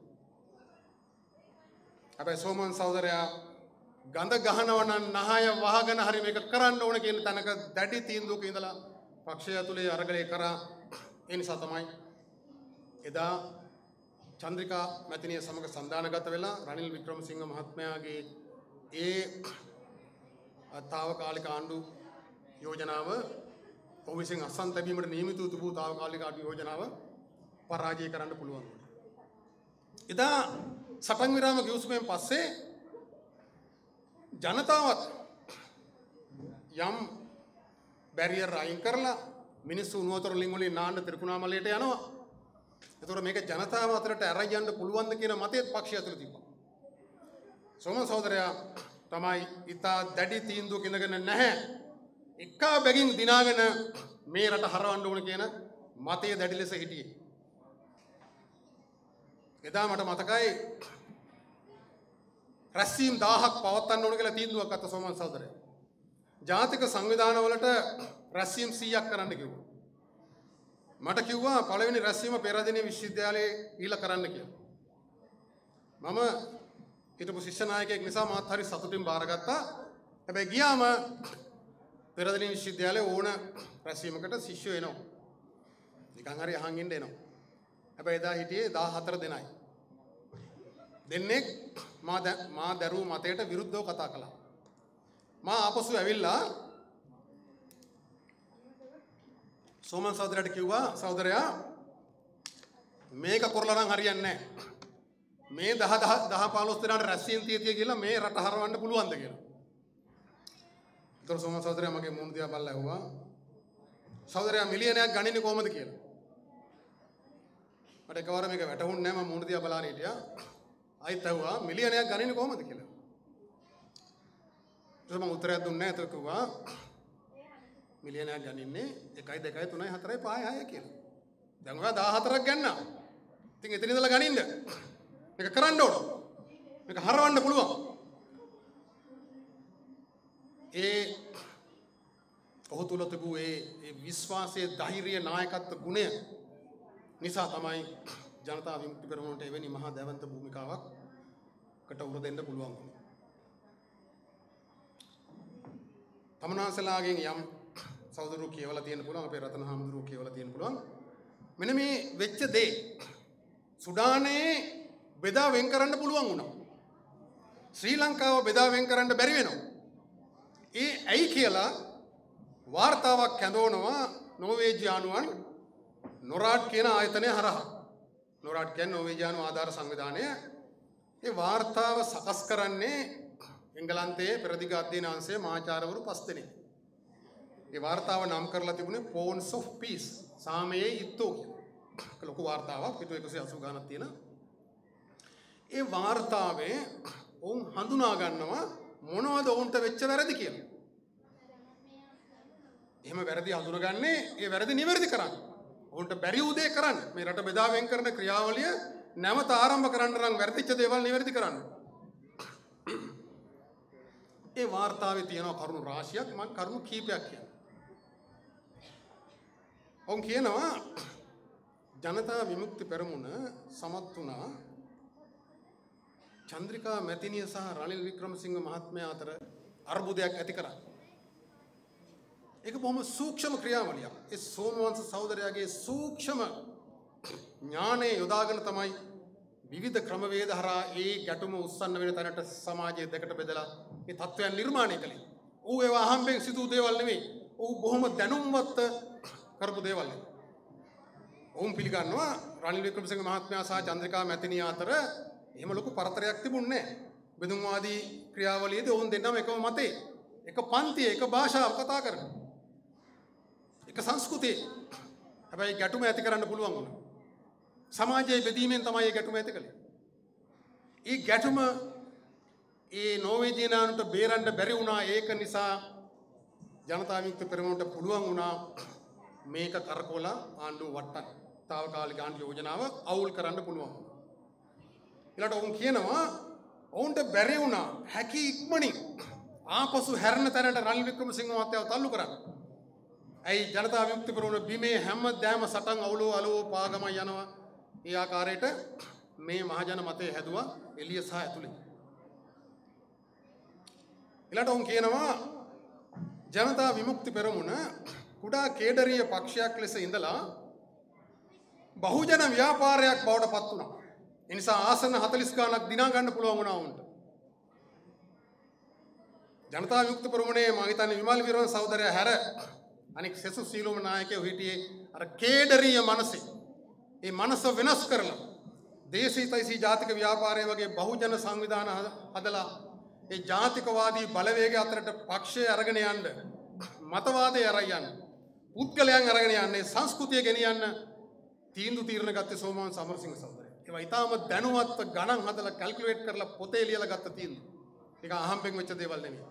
හැබැයි සෝමන් සහෝදරයා ගඳ ගහනවා නම් නහය වහගෙන හරි මේක කරන්න ඕන කියන තැනක දැඩි තීන්දුවක ඉඳලා පක්ෂය ඇතුලේ අරගලය කරා. ඒ නිසා තමයි එදා චන්ද්‍රිකා මැතිණිය සමග සන්දානගත වෙලා රනිල් වික්‍රමසිංහ මහත්මයාගේ ඒ තාවකාලික ආණ්ඩු යෝජනාව ඔහු විසින් අත්සන් තැබීමට නියමිත වූ තිබූ තාවකාලික ආණ්ඩු යෝජනාව පරාජය කරන්න පුළුවන් වුණා. එදා සටන් විරාම ගිවිසුමෙන් පස්සේ ජනතාවත් යම් බැරියර් අයින් කරලා මිනිස්සු උණුවතර වලින් වලින් නාන්න ත්‍රිකුණාමලයට යනවා. ඒතකොට මේක ජනතාව අතරට ඇරයි යන්න පුළුවන්ද කියන මතයත් පක්ෂය ඇතුළේ තිබ්බා. සෝමන් සහෝදරයා තමයි ඉතා දැඩි තීන්දුවක ඉඳගෙන නැහැ. එක බැගින් දිනාගෙන මේ රට හරවන්න ඕන කියන මතය දැඩි ලෙස හිටියේ. එදා මට මතකයි රැස්වීම් දහයක් පවත්වන්න ඕන කියලා තීන්දුවක් අත්ත සෝමන් සහෝදරයා. ජාතික සංවිධානවලට රැස්වීම් සීයක් කරන්න කිව්වා. මට කිව්වා පළවෙනි රැස්වීම පෙරදිනේ විශ්වවිද්‍යාලයේ ඊළ කරන්න කියලා. මම හිටපු ශිෂ්‍ය නායකයෙක් නිසා මාත් හරි සතුටින් බාරගත්තා. හැබැයි ගියාම පෙරදිනේ විශ්වවිද්‍යාලයේ ඕන රැස්වීමකට ශිෂ්‍යයෝ එනවා. නිකන් හරි අහන් ඉන්න එනවා. හැබැයි එදා හිටියේ දහහතර දෙනයි. දෙන්නේ මා මා දරුවෝ මතයට විරුද්ධව කතා කළා. මා ආපසු ඇවිල්ලා සෝමන් සහෝදරයාට කිව්වා සහෝදරයා මේක කරලා නම් හරියන්නේ නැහැ. මේ දහ දහ පහළොස් දෙනාට රැස්වීම් තියතිය කියලා මේ රට හරවන්න පුළුවන්ද කියලා. ඒතර සෝමන් සහෝදරයා මගේ මූණ දිහා බලලා ඇහුවා සහෝදරයා මිලියනයක් ගණන්නේ කොහමද කියලා. මට එකවර මේක වැටහුන්නේ නැහැ. මම මූණ දිහා බලාගෙන හිටියා. ආයිත් ඇහුවා මිලියනයක් ගණන්නේ කොහමද කියලා. ඊට මම උත්තරයක් දුන්නේ නැහැ. ඒක කිව්වා මිලියනයක් ගණන්නේ එකයි දෙකයි තුනයි හතරයි පහයි හයයි කියලා. දැන් ඔයා දහහතරක් ගන්නවා. ඉතින් එතන ඉඳලා ගනින්න. මේක කරන්න ඕන. මේක හරවන්න පුළුවන්. ඒ ඔහු තුල තිබූ ඒ ඒ විශ්වාසයේ ධෛර්ය නායකත්ව ගුණය නිසා තමයි ජනතා විමුක්ති පෙරමුණට එවැනි මහා දැවන්ත භූමිකාවක් කට උර දෙන්න පුළුවන් වුණේ. තමනාසලාගෙන් යම් සහෝදරෝ කියවලා තියෙන්න පුළුවන් අපේ රතන හාමුදුරුවෝ කියවලා තියෙන්න පුළුවන්. මෙන්න මේ වෙච්ච දේ සුඩානයේ බෙදා වෙන් කරන්න පුළුවන් වුණා. ශ්‍රී ලංකාව බෙදා වෙන් කරන්න බැරි වෙනවා. ඒ ඇයි කියලා වාර්තාවක් කැඳවනවා නෝර්වේජියානුවන් නොරාඩ් කියන ආයතනය හරහා. නොරාඩ් කියන්නේ නෝර්වේජියානු ආධාර සංවිධානය. ඒ වාර්තාව සකස් කරන්නේ එංගලන්තයේ පෙරදිග අධ්‍යයන අංශයේ මහාචාර්යවරු පස් දෙනෙක්. ඒ වාර්තාව නම් කරලා තිබුණේ Pawns of Peace සාමයේ ඉත්තෝ කියලා. ලොකු වාර්තාවක් පිටු එකසිය අසූ ගානක් තියෙන. ඒ වාර්තාවේ ඔවුන් හඳුනා ගන්නවා මොනවද ඔවුන්ට වෙච්ච වැරදි කියලා. එහෙම වැරදි හඳුනගන්නේ ඒ වැරදි නිවැරදි කරන්න. ඔවුන්ට බැරි උදේ කරන්න. මේ රට බෙදා වෙන් කරන ක්‍රියාවලිය නැවත ආරම්භ කරන්න නම් වැරදිච්ච දේවල් නිවැරදි කරන්න. ඒ වාර්තාවේ තියෙන කරුණු රාශියක් මම කරුණු කීපයක් කියනවා. ඔවුන් කියනවා ජනතා විමුක්ති පෙරමුණ සමත් වුණා චන්ද්‍රිකා මැතිණිය සහ රනිල් වික්‍රමසිංහ මහත්මයා අතර අර්බුදයක් ඇති කරා. ඒක බොහොම සූක්ෂම ක්‍රියාවලියක්. ඒ සෝමවංශ සහෝදරයාගේ සූක්ෂම ඥානය යොදාගෙන තමයි විවිධ ක්‍රමවේද හරහා ඒ ගැටුම උස්සන්න වෙන තැනට සමාජය දෙකට බෙදලා මේ තත්ත්වයන් නිර්මාණය කළේ. ඌ ඒවා අහම්බෙන් සිදු දේවල් නෙමෙයි. ඌ බොහොම දැනුම්වත් කරපු දේවල්. ඔවුන් පිළිගන්නවා රනිල් වික්‍රමසිංහ මහත්මයා සහ චන්ද්‍රිකා මැතිණිය අතර එහෙම ලොකු පරතරයක් තිබුණේ නැහැ. බෙදුම්වාදී ක්‍රියාවලියේදී ඔවුන් දෙන්නම එකම මතේ. එක පන්තියේ එක භාෂාවක් කතා කරනවා. එක සංස්කෘතියේ. හැබැයි ගැටුම ඇති කරන්න පුළුවන් වුණා. සමාජයේ බෙදීමෙන් තමයි මේ ගැටුම ඇති කළේ. ඒ ගැටුම ඒ නෝර්වේජියානුන්ට බේරන්න බැරි වුණා. ඒක නිසා ජනතා විමුක්ති පෙරමුණට පුළුවන් වුණා මේක කරකවලා ආණ්ඩුව වටන්න. తాවකාලික ආණ්ඩු යෝජනාව අවුල් කරන්න පුළුවන්. ඊළඟට ඔවුන් කියනවා ඔවුන්ට බැරි වුණා හැකි ඉක්මනින් ආපසු හැරෙන තැනට රනිල් වික්‍රමසිංහ මහත්තයාව තල්ලු කරන්න. ඇයි ජනතා විමුක්ති පෙරමුණ බිමේ හැමදාම සටන් අවුලෝ අලෝ පාගම යනවා. ඒ ආකාරයට මේ මහජන මතය හැදුවා එළිය සහ ඇතුලේ. ඊළඟට ඔවුන් කියනවා ජනතා විමුක්ති පෙරමුණ කුඩා කේඩරීය පක්ෂයක් ලෙස ඉඳලා බහුජන ව්‍යාපාරයක් බවට පත් වුණා. ඒ නිසා ආසන හතළිස් ගාණක් දිනා ගන්න පුළුවන් වුණා උන්ට. ජනතා විමුක්ති පෙරමුණේ මම හිතන්නේ විමල් වීරවංශ සහෝදරයා හැර අනෙක් සෙසු සීලෝම නායකයෝ හිටියේ අර කේඩරීය මනසේ. ඒ මනස වෙනස් කරලා දේශීතයිසී ජාතික ව්‍යාපාරය වගේ බහුජන සංවිධාන හදලා ඒ ජාතිකවාදී බලවේගය අතරට පක්ෂය අරගෙන යන්න මතවාදය අරගෙන යන්න පුද්ගලයන් අරගෙන යන්නේ සංස්කෘතිය ගෙනියන්න තීන්දුව తీරන ගත්තේ සෝමවන් සමරසිංහ සහෝදරයා. ඒවා ඊටාම දැනුවත්ව ගණන් හදලා කැල්කියුලේට් කරලා පොතේ ලියලා ගත්ත තීන්දුව. ඒක අහම්බෙන් වෙච්ච දේවල් නෙමෙයි.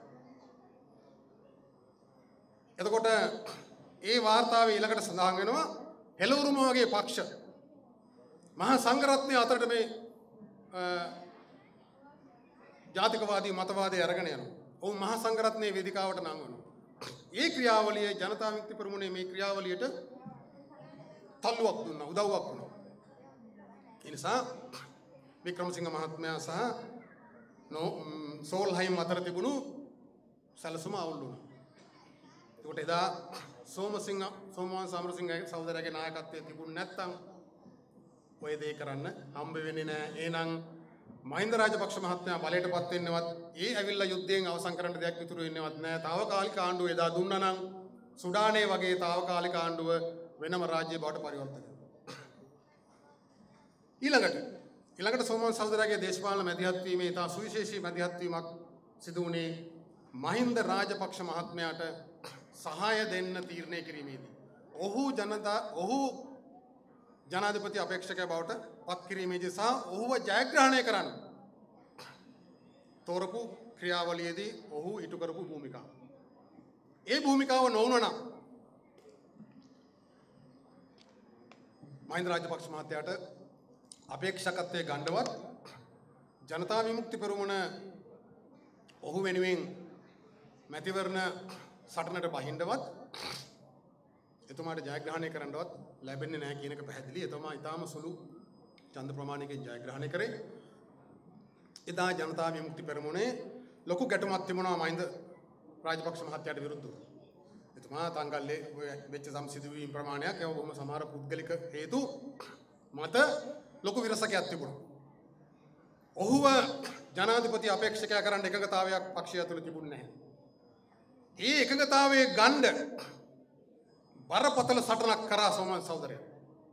එතකොට ඒ වාර්තාවේ ඊළඟට සඳහන් වෙනවා හෙළවුරුම වගේ පක්ෂ මහා සංඝරත්නය අතරට මේ ජාතිකවාදී මතවාදය අරගෙන යනවා. ඔවුන් මහා සංඝරත්නයේ වේදිකාවට නංවනවා. ඒ ක්‍රියාවලියේ ජනතා විමුක්ති පෙරමුණේ මේ ක්‍රියාවලියට තල්ලුවක් දුන්නා, උදව්වක් වුණා. ඒ නිසා වික්‍රමසිංහ මහත්මයා සහ සෝල්හයිම් අතර තිබුණු සැලසුම අවුල් වුණා. ඒකට එදා සෝමසිංහ සෝමවන් සමරසිංහ සහෝදරයාගේ නායකත්වයේ තිබුණ නැත්තම් ඔය දේ කරන්න හම්බ වෙන්නේ නැහැ. එහෙනම් මහින්ද රාජපක්ෂ මහත්මයා බලයටපත් වෙන්නවත් ඒ ඇවිල්ලා යුද්ධයෙන් අවසන් කරන්න දෙයක් ඉතුරු වෙන්නවත් නැහැ. తాවකාලික ආණ්ඩුව එදා දුන්නා නම් සුඩානේ වගේ తాවකාලික ආණ්ඩුව වෙනම රාජ්‍ය බවට පරිවර්තනය වෙනවා. ඊළඟට ඊළඟට සෝමවන් සහෝදරයාගේ දේශපාලන මැදිහත් වීමේ තා සුවිශේෂී මැදිහත් වීමක් සිදු වුණේ මහින්ද රාජපක්ෂ මහත්මයාට සහාය දෙන්න තීරණය කිරීමේදී. ඔහු ජනතා ඔහු ජනාධිපති අපේක්ෂකයා බවට පත් කිරීමේදී සහ ඔහුව ජයග්‍රහණය කරන්න තෝරපු ක්‍රියාවලියේදී ඔහු ඉටු කරපු භූමිකාව. ඒ භූමිකාව නොවුනනම් මහින්ද රාජපක්ෂ මහත්තයාට අපේක්ෂකත්වයේ ගණ්ඩවත් ජනතා විමුක්ති පෙරමුණ ඔහු වෙනුවෙන් මැතිවරණ සටනට බහින්නවත් එතුමාට ජයග්‍රහණය කරන්නවත් ලැබෙන්නේ නැහැ කියන එක පැහැදිලි. එතුමා ඊටාම සුළු ඡන්ද ප්‍රමාණයකින් ජයග්‍රහණය කරේ. එදා ජනතා විමුක්ති පෙරමුණේ ලොකු ගැටුමක් තිබුණා මහින්ද රාජපක්ෂ මහත්තයාට විරුද්ධව. එතුමා තංගල්ලේ වෙච්ච සම්සිදුවීම් ප්‍රමාණයක් ඒව බොහොම සමහර පුද්ගලික හේතු මත ලොකු විරසකයක් තිබුණා. ඔහුව ජනාධිපති අපේක්ෂකයා කරන්න එකඟතාවයක් පක්ෂය තුළ තිබුණේ නැහැ. ඒ එකඟතාවයේ ගණ්ඩ බරපතල සටනක් කරා සෝමවන් සහෝදරයා.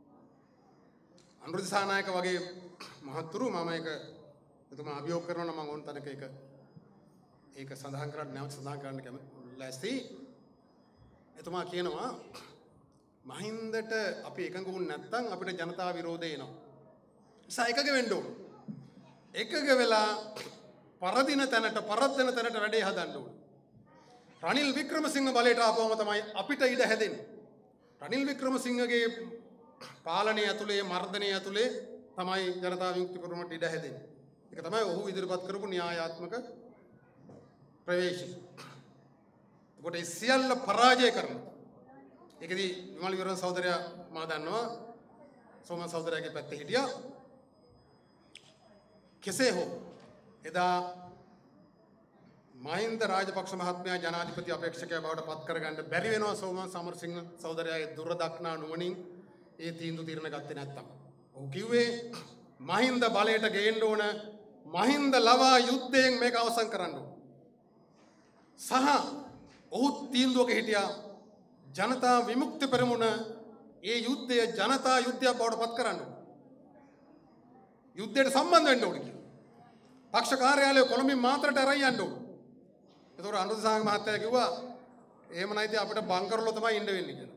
අනුර දිසානායක වගේ මහත්තුරු මම ඒක එතුමා අභියෝග කරනවා නම් මම ඕන තරක ඒක ඒක සඳහන් කරන්න නැවත සඳහන් කරන්න කැමති ලෑස්ති. එතුමා කියනවා මහින්දට අපි එකඟ වුණ නැත්නම් අපිට ජනතා විරෝධය එනවා. නිසා එකග වෙන්න ඕන. එකග වෙලා පරදින තැනට පරද්දන තැනට වැඩේ හදන්න ඕන. රනිල් වික්‍රමසිංහ බලයට ආපුවම තමයි අපිට ඉඩ හැදෙන්නේ. රනිල් වික්‍රමසිංහගේ පාලනය ඇතුලේ මර්ධනය ඇතුලේ තමයි ජනතා විමුක්ති පෙරමුණට ඉඩ හැදෙන්නේ. ඒක තමයි ඔහු ඉදිරිපත් කරපු න්‍යායාත්මක ප්‍රවේශය. ඒකට ඒ සියල්ල පරාජය කරනවා. ඒකදී විමල් වීරවංශ සහෝදරයා මම දන්නවා සෝමන් සහෝදරයාගේ පැත්තේ හිටියා. කෙසේ හෝ එදා මහින්ද රාජපක්ෂ මහත්මයා ජනාධිපති අපේක්ෂකයා බවට පත් කරගන්න බැරි වෙනවා සෝමන් සමරසිංහ සහෝදරයාගේ දුරදක්නා නුවණින් ඒ තීන්දුව తీරන ගත්තේ නැත්තම්. ඔහු කිව්වේ මහින්ද බලයට ගේන්න ඕන මහින්ද ලවා යුද්ධයෙන් මේක අවසන් කරන්න ඕන. සහ ඔහු තීන්දුවක හිටියා ජනතා විමුක්ති පෙරමුණ ඒ යුද්ධය ජනතා යුද්ධයක් බවට පත් කරන්න ඕන. යුද්ධයට සම්බන්ධ වෙන්න ඕන කියලා. පක්ෂ කාර්යාලය කොළඹින් මාතරට අරන් යන්න ඕන. ඒතකොට අනුර දිසානායක මහත්තයා කිව්වා එහෙම නැති අපිට බංකරවල තමයි ඉන්න වෙන්නේ කියලා.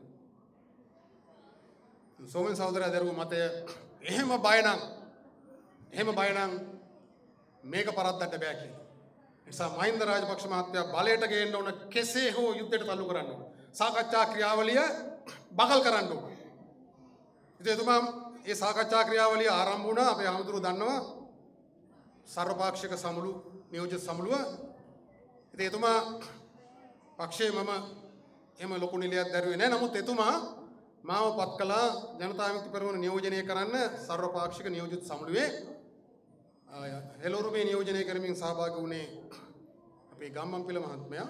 සෝමන් සහෝදරයා දරුවෝ මතය එහෙම බය නම් එහෙම බය නම් මේක පරද්දන්න බෑ කියලා. නිසා මහින්ද රාජපක්ෂ මහත්තයා බලයට ගේන්න ඕන කෙසේ හෝ යුද්ධයට තල්ලු කරන්න ඕන. සාකච්ඡා ක්‍රියාවලිය බකල් කරන්න ඕන. ඉතින් එතුමා මේ සාකච්ඡා ක්‍රියාවලිය ආරම්භ වුණා. අපේ ආමතුරු දන්නවා සර්වපාක්ෂික සමුළු නියෝජිත සමුළුව. ඉතින් එතුමා පක්ෂයේ මම එහෙම ලොකු නිලයක් දැරුවේ නැහැ. නමුත් එතුමා මාව පත් කළා ජනතා විමුක්ති පෙරමුණ නියෝජනය කරන්න සර්වපාක්ෂික නියෝජිත සමුළුවේ. හෙළොරුමේ නියෝජනය කරමින් සහභාගී වුණේ අපේ ගම්මන්පිල මහත්මයා.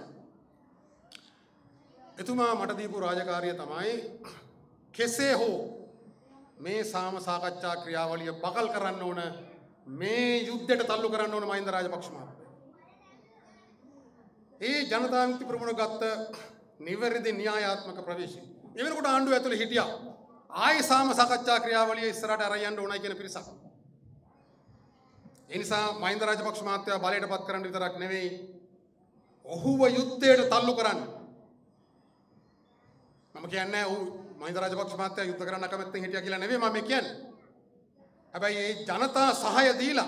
එතුමා මට දීපු රාජකාරිය තමයි කෙසේ හෝ මේ සාම සාකච්ඡා ක්‍රියාවලිය බකල් කරන්න ඕන, මේ යුද්ධයට තල්ලු කරන්න ඕන මහින්ද රාජපක්ෂ මහත්මයා. ඒ ජනතා විමුක්ති පෙරමුණ ගත්ත නිවැරදි න්‍යායාත්මක ප්‍රවේශය. ඒ වෙනකොට ආණ්ඩුව ඇතුලේ හිටියා ආයේ සාම සාකච්ඡා ක්‍රියාවලිය ඉස්සරහට අරන් යන්න ඕනයි කියන පිරිසක්. ඒ නිසා මහින්ද රාජපක්ෂ මහත්තයා බලයට පත් කරන්න විතරක් නෙවෙයි, ඔහුව යුද්ධයට තල්ලු කරන්න. මම කියන්නේ ඔහු මහින්ද රාජපක්ෂ මහත්තයා යුද්ධ කරන්න කැමැත්තෙන් හිටියා කියලා නෙවෙයි මම කියන්නේ. හැබැයි මේ ජනතා සහාය දීලා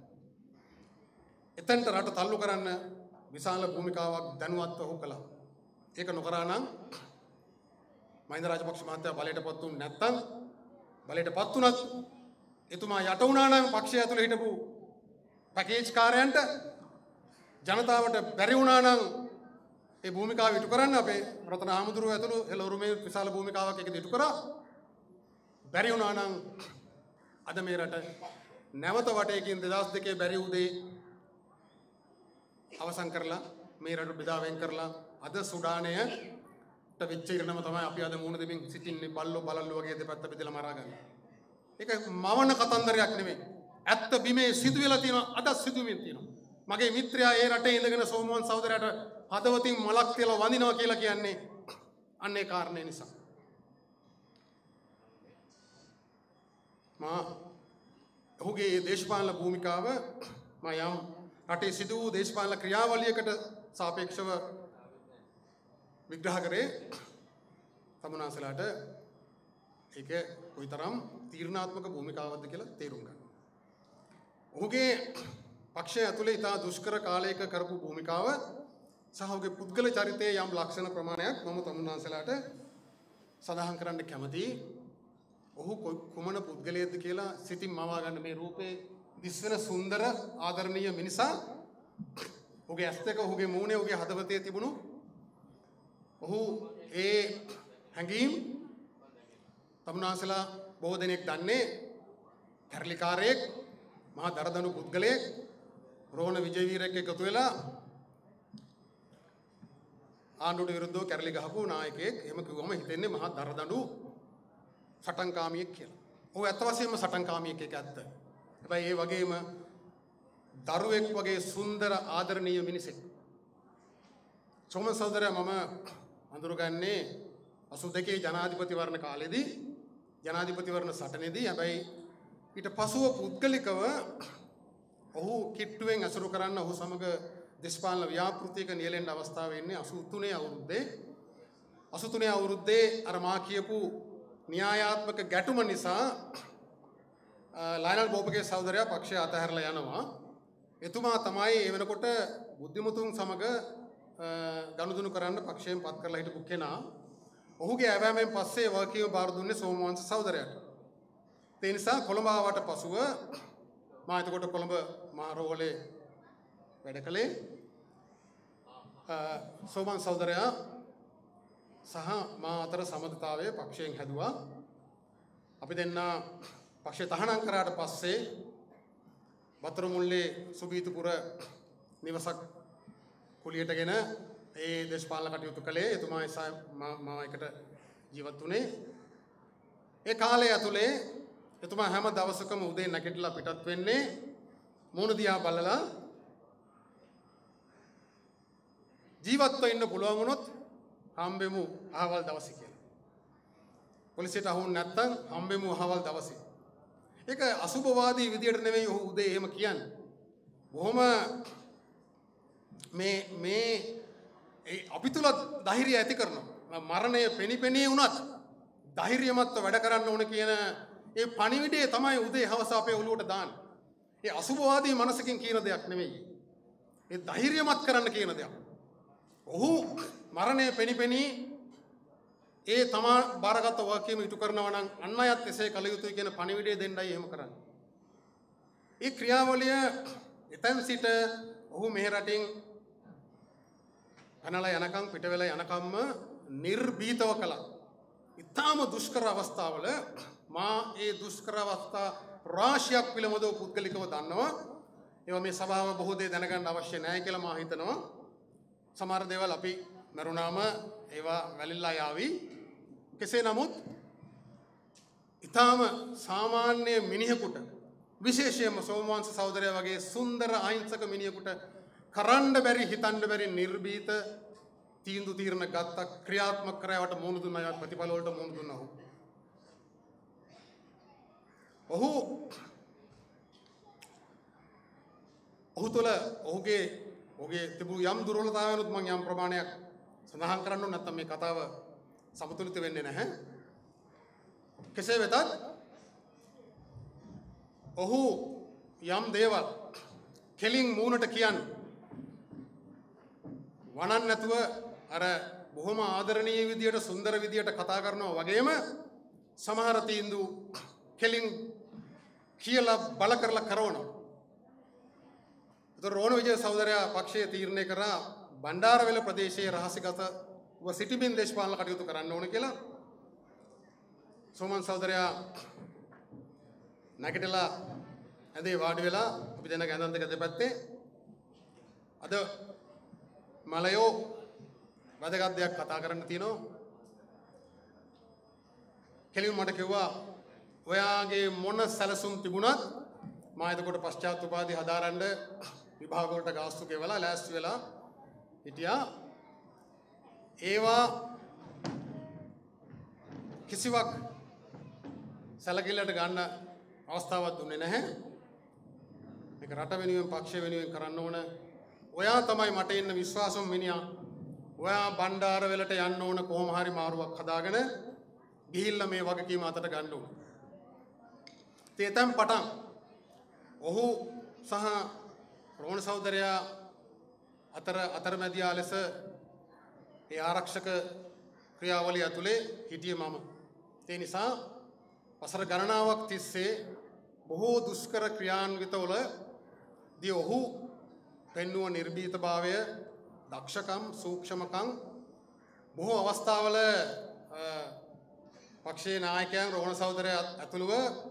එතනට රට තල්ලු කරන්න විශාල භූමිකාවක් දැනුවත්ව ඔහු කළා. ඒක නොකරා නම් මහින්ද රාජපක්ෂ මහත්තයා බලයට පත් වුනේ නැත්තම්, බලයට පත් වුණත් එතුමා යට වුණා නම් පක්ෂය ඇතුළේ හිටපු පැකේජ් කාර්යයන්ට ජනතාවට බැරි වුණා නම් ඒ භූමිකාව ඉටු කරන්න අපේ රතන ආමතුරු ඇතුළු හෙළොරුමේ විශාල භූමිකාවක් එකද ඉටු කරා. බැරි වුණා නම් අද මේ රට නැවත වටේකින් දෙදහස් දෙකේ බැරි උදේ අවසන් කරලා මේ රට බෙදා වෙන් කරලා අද සුඩානයට වෙච්ච ඉරණම තමයි අපි අද මුහුණ දෙමින් සිටින්නේ. බල්ලෝ බලල්ලෝ වගේ දෙපැත්ත බෙදලා මරා ගන්න. ඒක මවන කතන්දරයක් නෙමෙයි. ඇත්ත බිමේ සිදුවෙලා තියෙනවා, අද සිදුවෙමින් තියෙනවා. මගේ මිත්‍රයා ඒ රටේ ඉඳගෙන සෝමෝහන් සහෝදරයාට හදවතින් මලක් තියලා වඳිනවා කියලා කියන්නේ අන්නේ කාරණේ නිසා. මා ඔහුගේ දේශපාලන භූමිකාව මම යම් රටේ සිදු වූ දේශපාලන ක්‍රියාවලියකට සාපේක්ෂව විග්‍රහ කරේ. තමුනාසලාට ඒක කොයිතරම් තීරණාත්මක භූමිකාවක්ද කියලා තේරුම් ගන්න. ඔහුගේ පක්ෂය ඇතුලේ ඉතා දුෂ්කර කාලයක කරපු භූමිකාව සහ ඔහුගේ පුද්ගල චරිතයේ යම් ලක්ෂණ ප්‍රමාණයක් මම තමුනාසලාට සඳහන් කරන්න කැමතියි. ඔහු කුමන පුද්ගලයෙක්ද කියලා සිතින් මවා ගන්න මේ රූපේ දිස්වන සුන්දර ආදරණීය මිනිසා. ඔහුගේ ඇස් දෙක, ඔහුගේ මූණේ, ඔහුගේ හදවතේ තිබුණු ඔහු ඒ හැඟීම් තමුනාසලා බොහෝ දෙනෙක් දන්නේ කැරලිකාරයෙක්, මහා දරදඬු පුද්ගලයෙක්, රෝහණ විජේවීරයෙක් එකතු වෙලා ආණ්ඩුවට විරුද්ධව කැරලි ගහපු නායකයෙක්. එහෙම කිව්වම හිතෙන්නේ මහා දරදඬු සටන්කාමියෙක් කියලා. ඔහු ඇත්ත වශයෙන්ම සටන්කාමියෙක්, ඒක ඇත්ත. හැබැයි ඒ වගේම දරුවෙක් වගේ සුන්දර ආදරණීය මිනිසෙක්. සෝමන් සහෝදරයා මම අඳුරගන්නේ අසූ දෙකේ ජනාධිපතිවරණ කාලෙදී, ජනාධිපතිවරණ සටනේදී. හැබැයි ඊට පසුව පුද්ගලිකව ඔහු කිට්ටුවෙන් අසුරු කරන්න ඔහු සමග දේශපාලන ව්‍යාපෘතියක නියැලෙන්න අවස්ථාව වෙන්නේ අසූ තුනේ අවුරුද්දේ. අසූ තුනේ අවුරුද්දේ අර මා කියපු න්‍යායාත්මක ගැටුම නිසා ලයනල් බෝපගේ සහෝදරයා පක්ෂය අතහැරලා යනවා. එතුමා තමයි ඒ වෙනකොට බුද්ධිමතුන් සමග ගනුදෙනු කරන්න පක්ෂයෙන් පත් කරලා හිටපු කෙනා. ඔහුගේ ඇවෑමෙන් පස්සේ වගකීම බාර දුන්නේ සෝමවංශ සහෝදරයාට. ඒ නිසා කොළඹ ආවට පසුව මා එතකොට කොළඹ මහරෝහලේ වැඩ කළේ. සෝමන් සහෝදරයා සහ මා අතර සමගතාවය පක්ෂයෙන් හැදුවා. අපි දෙන්න පක්ෂය තහනම් කරාට පස්සේ වතුරුමුල්ලේ සුබීතුපුර නිවසක් කුලියටගෙන ඒ දේශපාලන කටයුතු කළේ. එතුමා නිසා මම එකට ජීවත් වුණේ. ඒ කාලය ඇතුලේ එතුමා හැම දවසකම උදේ නැගිටලා පිටත් වෙන්නේ මූණ දිහා බලලා ජීවත්ව ඉන්න පුළුවන් වුණොත් හම්බෙමු අහවල් දවසේ කියලා. පොලිසියට අහුන් නැත්තම් හම්බෙමු අහවල් දවසේ. ඒක අසුභවාදී විදියට නෙවෙයි ඔහු උදේ එහෙම කියන්නේ. බොහොම මේ මේ අපි තුල ධෛර්යය ඇති කරනවා. මරණය පෙනිපෙනී වුණත් ධෛර්යමත්ව වැඩ කරන්න ඕන කියන ඒ පණිවිඩය තමයි උදේ හවස අපේ ඔළුවට දාන්නේ. ඒ අසුභවාදී මනසකින් කියන දෙයක් නෙවෙයි. ඒ ධෛර්යමත් කරන්න කියන දෙයක්. ඔහු මරණය පෙනිපෙනි ඒ තමා බාරගත් වාක්‍යම ඉටු කරනවා නම් අන් අයත් එසේ කළ යුතුයි කියන පණිවිඩය දෙන්නයි එහෙම කරන්නේ. ඒ ක්‍රියාවලිය එතෙන් සිට ඔහු මෙහෙ රටින් අනලා යනකම් පිට වෙලා යනකම්ම නිර්භීතව කළා. ඊටාම දුෂ්කර අවස්ථාවල මා ඒ දුෂ්කර අවස්ථා රාශියක් පිළිබඳව පුද්ගලිකව දන්නවා. ඒවා මේ සභාව බොහෝ දේ දැනගන්න අවශ්‍ය නැහැ කියලා මා හිතනවා. සමහර දේවල් අපි මරුණාම ඒවා වැලිලා යාවි. කෙසේ නමුත් ඊටාම සාමාන්‍ය මිනිහෙකුට විශේෂයෙන්ම සෝමවංශ සහෝදරයා වගේ සුන්දර අහිංසක මිනිහෙකුට කරන්න බැරි හිතන්න බැරි නිර්භීත තීන්දුව తీරන ගත්ත ක්‍රියාත්මක කරවට මුහුණ දුන්නා ප්‍රතිඵල වලට මුහුණ දුන්නා ඔහු. ඔහු ඔහු තුළ ඔහුගේ ඔහුගේ තිබුණු යම් දුර්වලතාවයන්ුත් මම යම් ප්‍රමාණයක් සඳහන් කරන්න ඕන නැත්නම් මේ කතාව සමතුලිත වෙන්නේ නැහැ. කෙසේ වෙතත් ඔහු යම් දේවල් කෙලින් මූණට කියන්නේ වණන් නැතුව අර බොහොම ආදරණීය විදියට සුන්දර විදියට කතා කරනවා වගේම සමහර තීන්දුව කෙලින් කියලා බල කරලා කරනවා. ඒතර රෝණ විජය සහෝදරයා පක්ෂයේ තීරණය කරා බණ්ඩාරවෙල ප්‍රදේශයේ රහසිගතව සිටිමින් දේශපාලන කටයුතු කරන්න ඕන කියලා. සෝමන් සහෝදරයා නැගිටලා ඇඳේ වාඩි වෙලා අපි දෙන ගැඳන් දෙක දෙපැත්තේ අද මලයෝ වැදගත් දෙයක් කතා කරන්න තියෙනවා. කෙලින් මට කිව්වා ඔයාගේ මොන සැලසුම් තිබුණත් මා එතකොට පශ්චාත් උපාධි හදාරන්න විභාග වලට ගාස්තු ගෙවලා ලෑස්ති වෙලා හිටියා. ඒවා කිසිවක් සැලකිල්ලට ගන්න අවස්ථාවක් දුන්නේ නැහැ. මේක රට වෙනුවෙන් පක්ෂ වෙනුවෙන් කරන්න ඕන. ඔයා තමයි මට ඉන්න විශ්වාසම් මිනිහා. ඔයා බණ්ඩාරවෙලට යන්න ඕන කොහොම හරි මාරුවක් හදාගෙන ගිහිල්ලා මේ වගකීම අතට ගන්න ඕන. තේතම් පටන් ඔහු සහ රෝණ සහෝදරයා අතර අතරමැදියා ලෙස ඒ ආරක්ෂක ක්‍රියාවලිය ඇතුලේ හිටියේ මම. ඒ නිසා වසර ගණනාවක් තිස්සේ බොහෝ දුෂ්කර ක්‍රියාන්විතවල දී ඔහු පෙන්වුව නිර්භීතභාවය, දක්ෂකම්, සූක්ෂමකම් බොහෝ අවස්ථාවල පක්ෂයේ නායකයන් රෝණ සහෝදරයා ඇතුළුව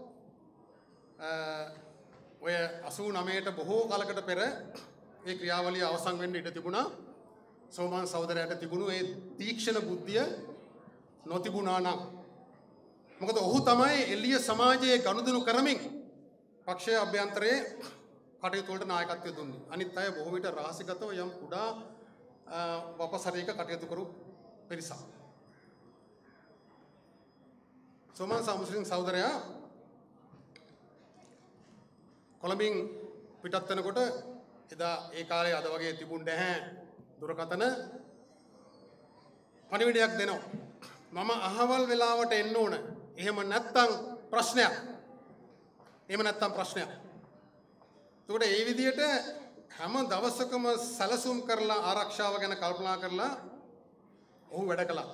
ඔය අසූ නවයට බොහෝ කාලකට පෙර ඒ ක්‍රියාවලිය අවසන් වෙන්න ඉඩ තිබුණා. සෝමන් සහෝදරයාට තිබුණු ඒ තීක්ෂණ බුද්ධිය නොතිබුණා නම්. මොකද ඔහු තමයි එළිය සමාජයේ ගනුදෙනු කරමින් පක්ෂයේ අභ්‍යන්තරයේ කටයුතු වලට නායකත්වය දුන්නේ. අනිත් අය බොහෝ විට රහසිගතව යම් කුඩා වපසරයක කටයුතු කරු පිරිසක්. සෝමන් සමුස්ලිම් සහෝදරයා කොළඹින් පිටත් වෙනකොට එදා ඒ කාලේ අද වගේ තිබුණ නැහැ දුරකථන. පණිවිඩයක් දෙනවා. මම අහවල් වෙලාවට එන්න ඕන. එහෙම නැත්තම් ප්‍රශ්නයක්. එහෙම නැත්තම් ප්‍රශ්නයක්. එතකොට ඒ විදිහට හැම දවසකම සැලසුම් කරලා ආරක්ෂාව ගැන කල්පනා කරලා ඔහු වැඩ කළා.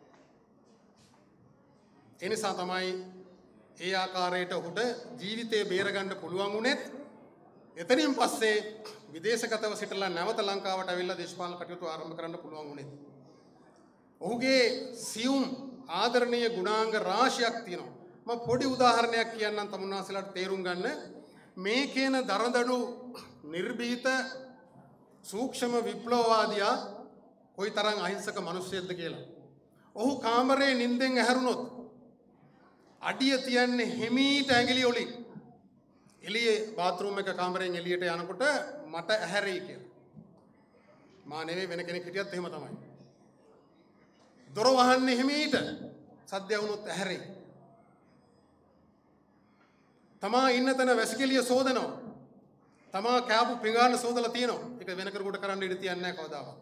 ඒ නිසා තමයි ඒ ආකාරයට ඔහුට ජීවිතේ බේරගන්න පුළුවන් වුණෙත්. එතනින් පස්සේ විදේශගතව සිටලා නැවත ලංකාවට ඇවිල්ලා දේශපාලන කටයුතු ආරම්භ කරන්න පුළුවන් වුණේ. ඔහුගේ සියුම් ආදරණීය ගුණාංග රාශියක් තියෙනවා. මම පොඩි උදාහරණයක් කියන්නම් තමුන්නාසලාට තේරුම් ගන්න. මේ කියන දරදඬු නිර්භීත සූක්ෂම විප්ලවවාදියා කොයිතරම් අහිංසක මිනිස්සෙක්ද කියලා. ඔහු කාමරේ නිින්දෙන් ඇහැරුණොත් අඩිය තියන්නේ හිමීට ඇඟිලි වලින්. එළියේ බාත්රූම් එක කාමරයෙන් එළියට යනකොට මට ඇහැරෙයි කියලා. මා නෙවෙයි වෙන කෙනෙක් හිටියත් එහෙම තමයි. දොර වහන්නේ හිමීට සද්ද වුණොත් ඇහැරෙයි. තමා ඉන්න තැන වැසිකිළිය සෝදනවා. තමා කෑපු පිඟාන සෝදලා තියෙනවා. ඒක වෙන කෙනෙකුට කරන්න ඉඩ තියන්නේ නැහැ කවදාවත්.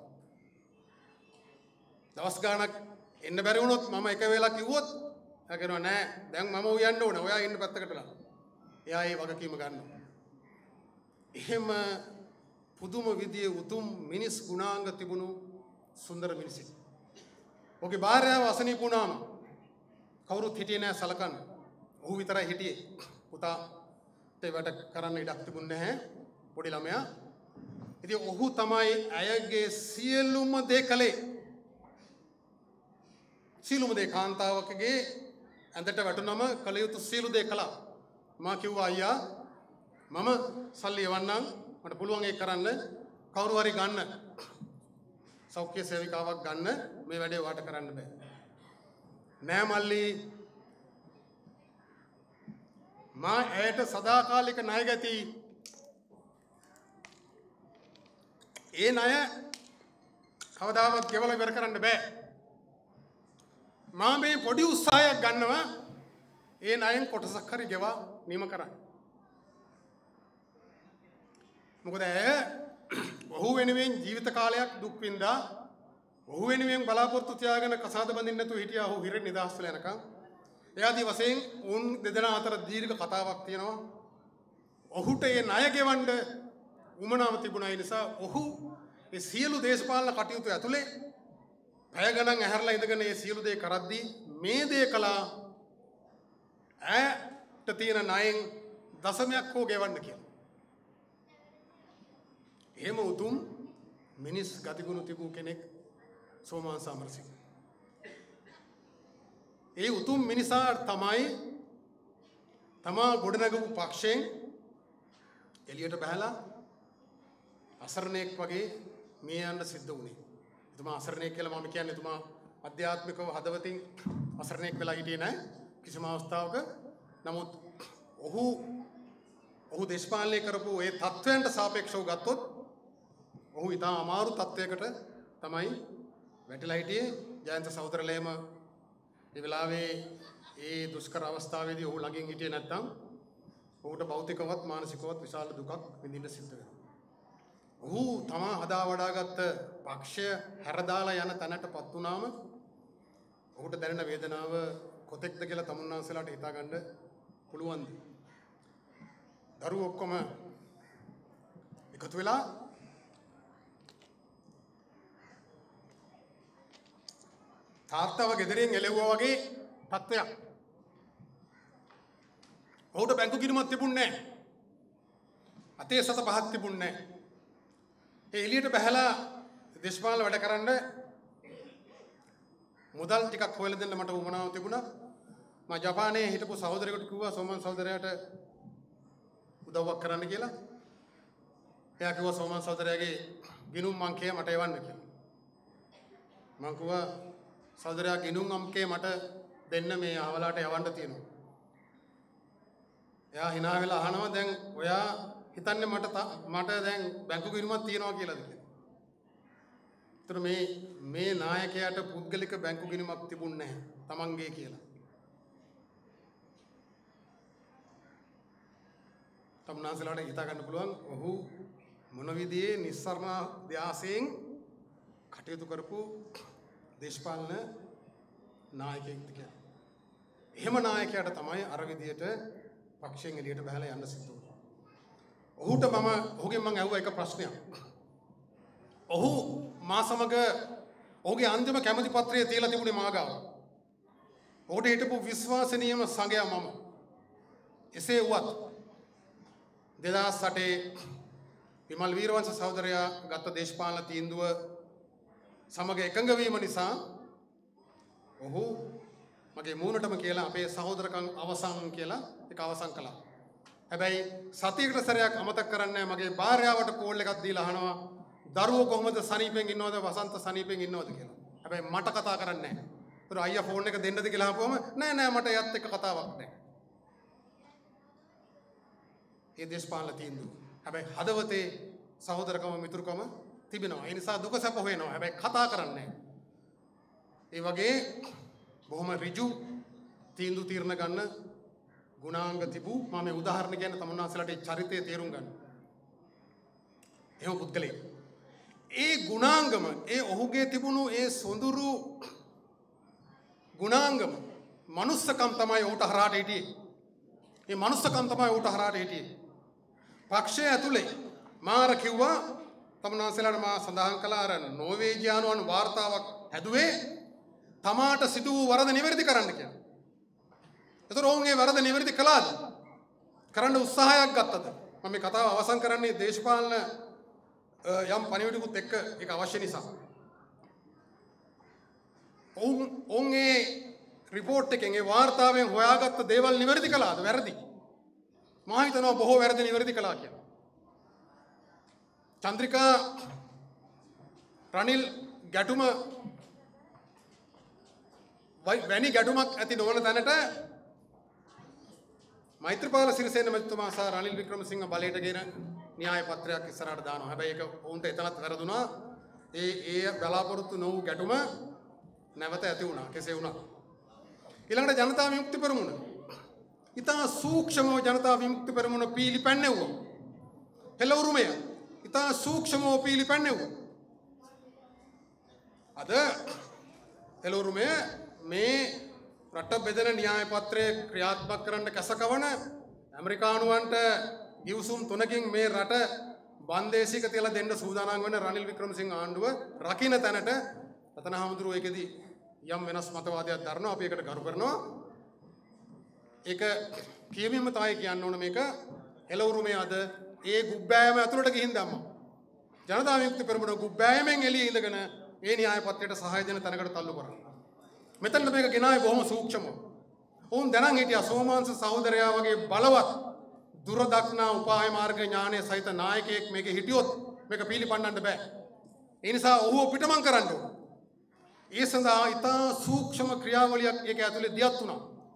දවස් ගාණක් එන්න බැරි වුණොත් මම එක වෙලාවක් කිව්වොත් එයා කියනවා නෑ දැන් මම උයන්න ඕන. ඔයා ඉන්න පැත්තකටලා. එයා ඒ වගකීම ගන්නවා. එහෙම පුදුම විදියේ උතුම් මිනිස් ගුණාංග තිබුණු සුන්දර මිනිසෙක්. ඔහුගේ භාර්යාව අසනීප වුණාම කවුරුත් හිටියේ නැහැ සලකන්න. ඔහු විතරයි හිටියේ. පුතා තේ වැඩ කරන්න ඉඩක් තිබුණේ නැහැ. පොඩි ළමයා. ඉතින් ඔහු තමයි ඇයගේ සියලුම දේ කළේ. සියලුම දේ කාන්තාවකගේ ඇඳට වැටුනම කළ යුතු සියලු දේ කළා. මා කිව්වා අයියා මම සල්ලි එවන්නම් මට පුළුවන් ඒක කරන්න කවුරු හරි ගන්න සෞඛ්‍ය සේවිකාවක් ගන්න මේ වැඩේ වාට කරන්න බෑ. නෑ මල්ලි මා ඇයට සදාකාලික ණය ගැති ඒ ණය කවදාවත් ගෙවලා ඉවර කරන්න බෑ. මා මේ පොඩි උත්සාහයක් ගන්නවා ඒ ණයෙන් කොටසක් හරි ගෙවා නිම කරන්න. මොකද ඇය ඔහු වෙනුවෙන් ජීවිත කාලයක් දුක් විඳා ඔහු වෙනුවෙන් බලාපොරොත්තු තියාගෙන කසාද බඳින්න නැතුව හිටියා. ඔහු හිරෙන් නිදහස් වෙලා යනකම්. එයාදී වශයෙන් උන් දෙදෙනා අතර දීර්ඝ කතාවක් තියෙනවා. ඔහුට ඒ ණය ගෙවන්න උමනාව තිබුණා. ඒ නිසා ඔහු ඒ සියලු දේශපාලන කටයුතු ඇතුලේ පැය ගණන් ඇහැරලා ඉඳගෙන මේ සියලු දේ කරද්දී මේ දේ කළා ඇයට තියෙන ණයෙන් දශමයක් හෝ ගෙවන්න කියලා. එහෙම උතුම් මිනිස් ගතිගුණ තිබූ කෙනෙක් සෝමාන් සමරසිංහ. ඒ උතුම් මිනිසා තමයි තමා ගොඩනගපු පක්ෂයෙන් එළියට බහලා අසරණෙක් වගේ මේ යන්න සිද්ධ වුණේ. එතුමා අසරණෙක් කියලා මම කියන්නේ එතුමා අධ්‍යාත්මිකව හදවතින් අසරණෙක් වෙලා හිටියේ නැහැ කිසිම අවස්ථාවක. නමුත් ඔහු ඔහු දේශපාලනය කරපු ඒ තත්ත්වයන්ට සාපේක්ෂව ගත්තොත් ඔහු ඉතා අමාරු තත්ත්වයකට තමයි වැටිලා හිටියේ. ජයන්ත සහෝදරලේම ඒ වෙලාවේ ඒ දුෂ්කර අවස්ථාවේදී ඔහු ළඟින් හිටියේ නැත්නම් ඔහුට භෞතිකවත් මානසිකවත් විශාල දුකක් විඳින්න සිද්ධ වෙනවා. ඔහු තමා හදා වඩාගත්ත පක්ෂය හැරදාලා යන තැනටපත් වුණාම ඔහුට දැනෙන වේදනාව කොතෙක්ද කියලා තමුන්නාන්සලාට හිතා ගන්න පුළුවන්ද? දරුවෝ ඔක්කොම එකතු වෙලා තාත්තව ගෙදරින් එළෙව්වා වගේ තත්ත්වයක්. ඔහුට බැංකු ගිණුමක් තිබුණේ නැහැ. අතේ සත පහක් තිබුණේ නැහැ. ඒ එළියට බහැලා දේශපාලන වැඩ කරන්න මුදල් ටිකක් හොයලා දෙන්න මට උවමනාව තිබුණා. මම ජපානයේ හිටපු සහෝදරයෙකුට කිව්වා සෝමන් සහෝදරයාට උදව්වක් කරන්න කියලා. එයා කිව්වා සෝමන් සහෝදරයාගේ ගිණුම් අංකය මට එවන්න කියලා. මම කිව්වා සහෝදරයා ගිණුම් අංකය මට දෙන්න මේ අහවලාට යවන්න තියෙනවා. එයා hina වෙලා අහනවා දැන් ඔයා හිතන්නේ මට මට දැන් බැංකු ගිණුමක් තියනවා කියලාද කියලා. ඒතර මේ මේ නායකයාට පුද්ගලික බැංකු ගිණුමක් තිබුණේ නැහැ. තමන්ගේ කියලා. තමුන්නාන්සලාට හිතා ගන්න පුළුවන් ඔහු මොන විදිහේ නිස්සරණ ධ්‍යාසයෙන් කටයුතු කරපු දේශපාලන නායකයෙක්ද කියලා. එහෙම නායකයාට තමයි අර විදියට පක්ෂයෙන් එළියට බහලා යන්න සිද්ධ වුනේ. ඔහුට මම ඔහුගෙන් මම අහුවා එක ප්‍රශ්නයක්. ඔහු මා සමග ඔහුගේ අන්තිම කැමැති පත්‍රය තියලා තිබුණේ මා ගාව. ඔහුට හිටපු විශ්වාසනීයම සංඝයා මම. එසේ වුවත් දෙදහස් අටේ විමල් වීරවංශ සහෝදරයා ගත්ත දේශපාලන තීන්දුව සමග එකඟ වීම නිසා ඔහු මගේ මූණටම කියලා අපේ සහෝදරකම් අවසන් කියලා ඒක අවසන් කළා. හැබැයි සතියකට සැරයක් අමතක කරන්නේ මගේ භාර්යාවට කෝල් එකක් දීලා අහනවා දරුවෝ කොහොමද සනීපෙන් ඉන්නවද වසන්ත සනීපෙන් ඉන්නවද කියලා. හැබැයි මට කතා කරන්නේ නැහැ. ඒතර අයියා ෆෝන් එක දෙන්නද කියලා අහපුවම නෑ නෑ මට එයත් එක්ක කතාවක් නැහැ. ඒ දේශපාලන තීන්දුව. හැබැයි හදවතේ සහෝදරකම මිතුරුකම තිබෙනවා. ඒ නිසා දුක සැප හොයනවා. හැබැයි කතා කරන්නේ නැහැ. ඒ වගේ බොහොම ඍජු තීන්දුව తీරන ගන්න ගුණාංග තිබූ මම මේ උදාහරණ කියන්නේ තමුන්නාන්සලාට ඒ චරිතය තේරුම් ගන්න. එහෙම පුද්ගලෙක්. ඒ ගුණාංගම ඒ ඔහුගේ තිබුණු ඒ සොඳුරු ගුණාංගම මනුස්සකම් තමයි ඔහුට හරහාට හිටියේ. මේ මනුස්සකම් තමයි ඔහුට හරහාට හිටියේ. පක්ෂය ඇතුලේ මාර කිව්වා තමනාසලට මා සඳහන් කළා අර නෝවේජියානුවන් වාර්තාවක් හැදුවේ තමාට සිදු වූ වරද නිවැරදි කරන්න කියලා. ඒතර ඔවුන් ඒ වරද නිවැරදි කළාද? කරන්න උත්සාහයක් ගත්තද? මම මේ කතාව අවසන් කරන්නේ දේශපාලන යම් පණිවිඩකුත් එක්ක ඒක අවශ්‍ය නිසා. ඔවුන් ඔවුන් ඒ රිපෝට් එකෙන් ඒ වාර්තාවෙන් හොයාගත්ත දේවල් නිවැරදි කළාද? වැරදි. මම හිතනවා බොහෝ වැරදි නිවැරදි කළා කියලා. චන්ද්‍රිකා රනිල් ගැටුම වැනි ගැටුමක් ඇති නොවන තැනට මෛත්‍රීපාල සිරිසේන මැතිතුමා සහ රනිල් වික්‍රමසිංහ බලයට ගෙන න්‍යාය පත්‍රයක් ඉස්සරහට දානවා. හැබැයි ඒක උන්ට එතනත් වැරදුනා. ඒ ඒ බලාපොරොත්තු නොවු ගැටුම නැවත ඇති වුණා. කෙසේ වුණත් ඊළඟට ජනතා විමුක්ති පෙරමුණ ඉතා සූක්ෂමව ජනතා විමුක්ති පෙරමුණ පීලිපැන්නෙව්වා. හෙළ උරුමය ඉතා සූක්ෂමව පීලිපැන්නෙව්වා. අද හෙළ උරුමය මේ රට බෙදෙන න්‍යාය පත්‍රය ක්‍රියාත්මක කරන්න කැසකවන ඇමරිකානුවන්ට ගිවිසුම් තුනකින් මේ රට බන්දේසික තියලා දෙන්න සූදානම් වෙන රනිල් වික්‍රමසිංහ ආණ්ඩුව රකින්න තැනට රතන හාමුදුරුවෝ ඒකෙදි යම් වෙනස් මතවාදයක් දරනවා. අපි ඒකට ගරු කරනවා. ඒක කියවීම තමයි කියන්න ඕන. මේක හෙළ උරුමය අද ඒ ගුබ්බෑයම ඇතුළට ගිහින් දැම්මා. ජනතා විමුක්ති පෙරමුණ ගුබ්බෑයමෙන් එළියේ ඉඳගෙන මේ න්‍යාය පත්‍රයට සහාය දෙන තැනකට තල්ලු කරනවා. මෙතන මේක ගෙනාවේ බොහොම සූක්ෂමව. උන් දැනන් හිටියා සෝමාංශ සහෝදරයා වගේ බලවත් දුරදක්නා උපාය මාර්ග ඥානය සහිත නායකයෙක් මේකේ හිටියොත් මේක පිළිපන්නන්න බෑ. ඒ නිසා ඔහුව පිටමං කරන්න ඕන. ඒ සඳහා ඉතා සූක්ෂම ක්‍රියාවලියක් ඒක ඇතුලේ දියත් වුණා.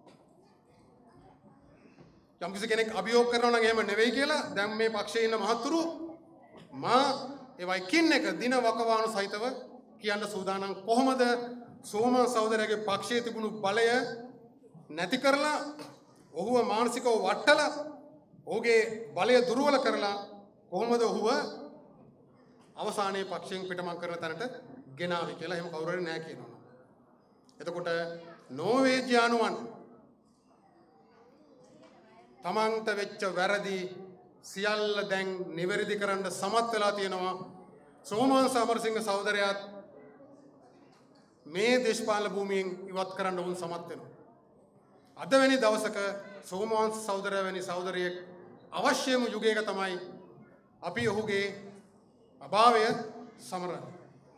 යම්කිසි කෙනෙක් අභියෝග කරනවා නම් එහෙම නෙවෙයි කියලා දැන් මේ පක්ෂයේ ඉන්න මහතුරු මා ඒවයි කින් එක දින වකවානු සහිතව කියන්න සූදානම්. කොහොමද සෝමා සහෝදරයාගේ පක්ෂයේ තිබුණු බලය නැති කරලා ඔහුව මානසිකව වටලා ඔහුගේ බලය දුර්වල කරලා කොහොමද ඔහුව අවසානයේ පක්ෂයෙන් පිටමං කරන තැනට ගෙනාවි කියලා එහෙම කවුරු හරි නැහැ කියනවා. එතකොට නෝවේජියානුවන් තමන්ට වෙච්ච වැරදි සියල්ල දැන් නිවැරදි කරන්න සමත් වෙලා තියෙනවා. සෝමවංශ අමරසිංහ සහෝදරයාත් මේ දේශපාලන භූමියෙන් ඉවත් කරන්න වුන් සමත් වෙනවා. අද වෙනි දවසක සෝමවංශ සහෝදරයා වැනි සහෝදරියෙක් අවශ්‍යම යුගයක තමයි අපි ඔහුගේ අභාවය සමරන්නේ.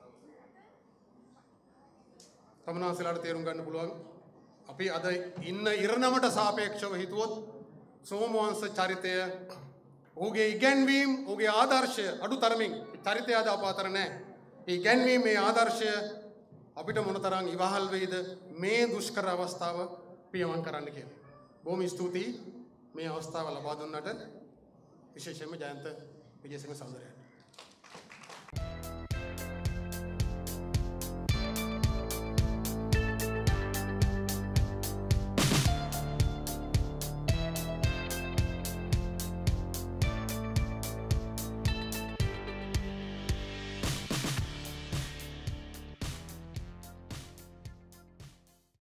තමනාසලාට තේරුම් ගන්න පුළුවන් අපි අද ඉන්න ඉරණමට සාපේක්ෂව හිතුවොත් සෝමවංශ චරිතය ඔහුගේ ඉගැන්වීම් ඔහුගේ ආදර්ශය අඩු තරමින් චරිතය අද අප අතර නැහැ. ඒ ඉගැන්වීම් මේ ආදර්ශය අපිට මොනතරම් ඉවහල් වෙයිද මේ දුෂ්කර අවස්ථාව පියමන් කරන්න කියලා. බොහොම ස්තුතියි මේ අවස්ථාව ලබා දුන්නට විශේෂයෙන්ම ජයන්ත විජේසිංහ සහෝදරයාට.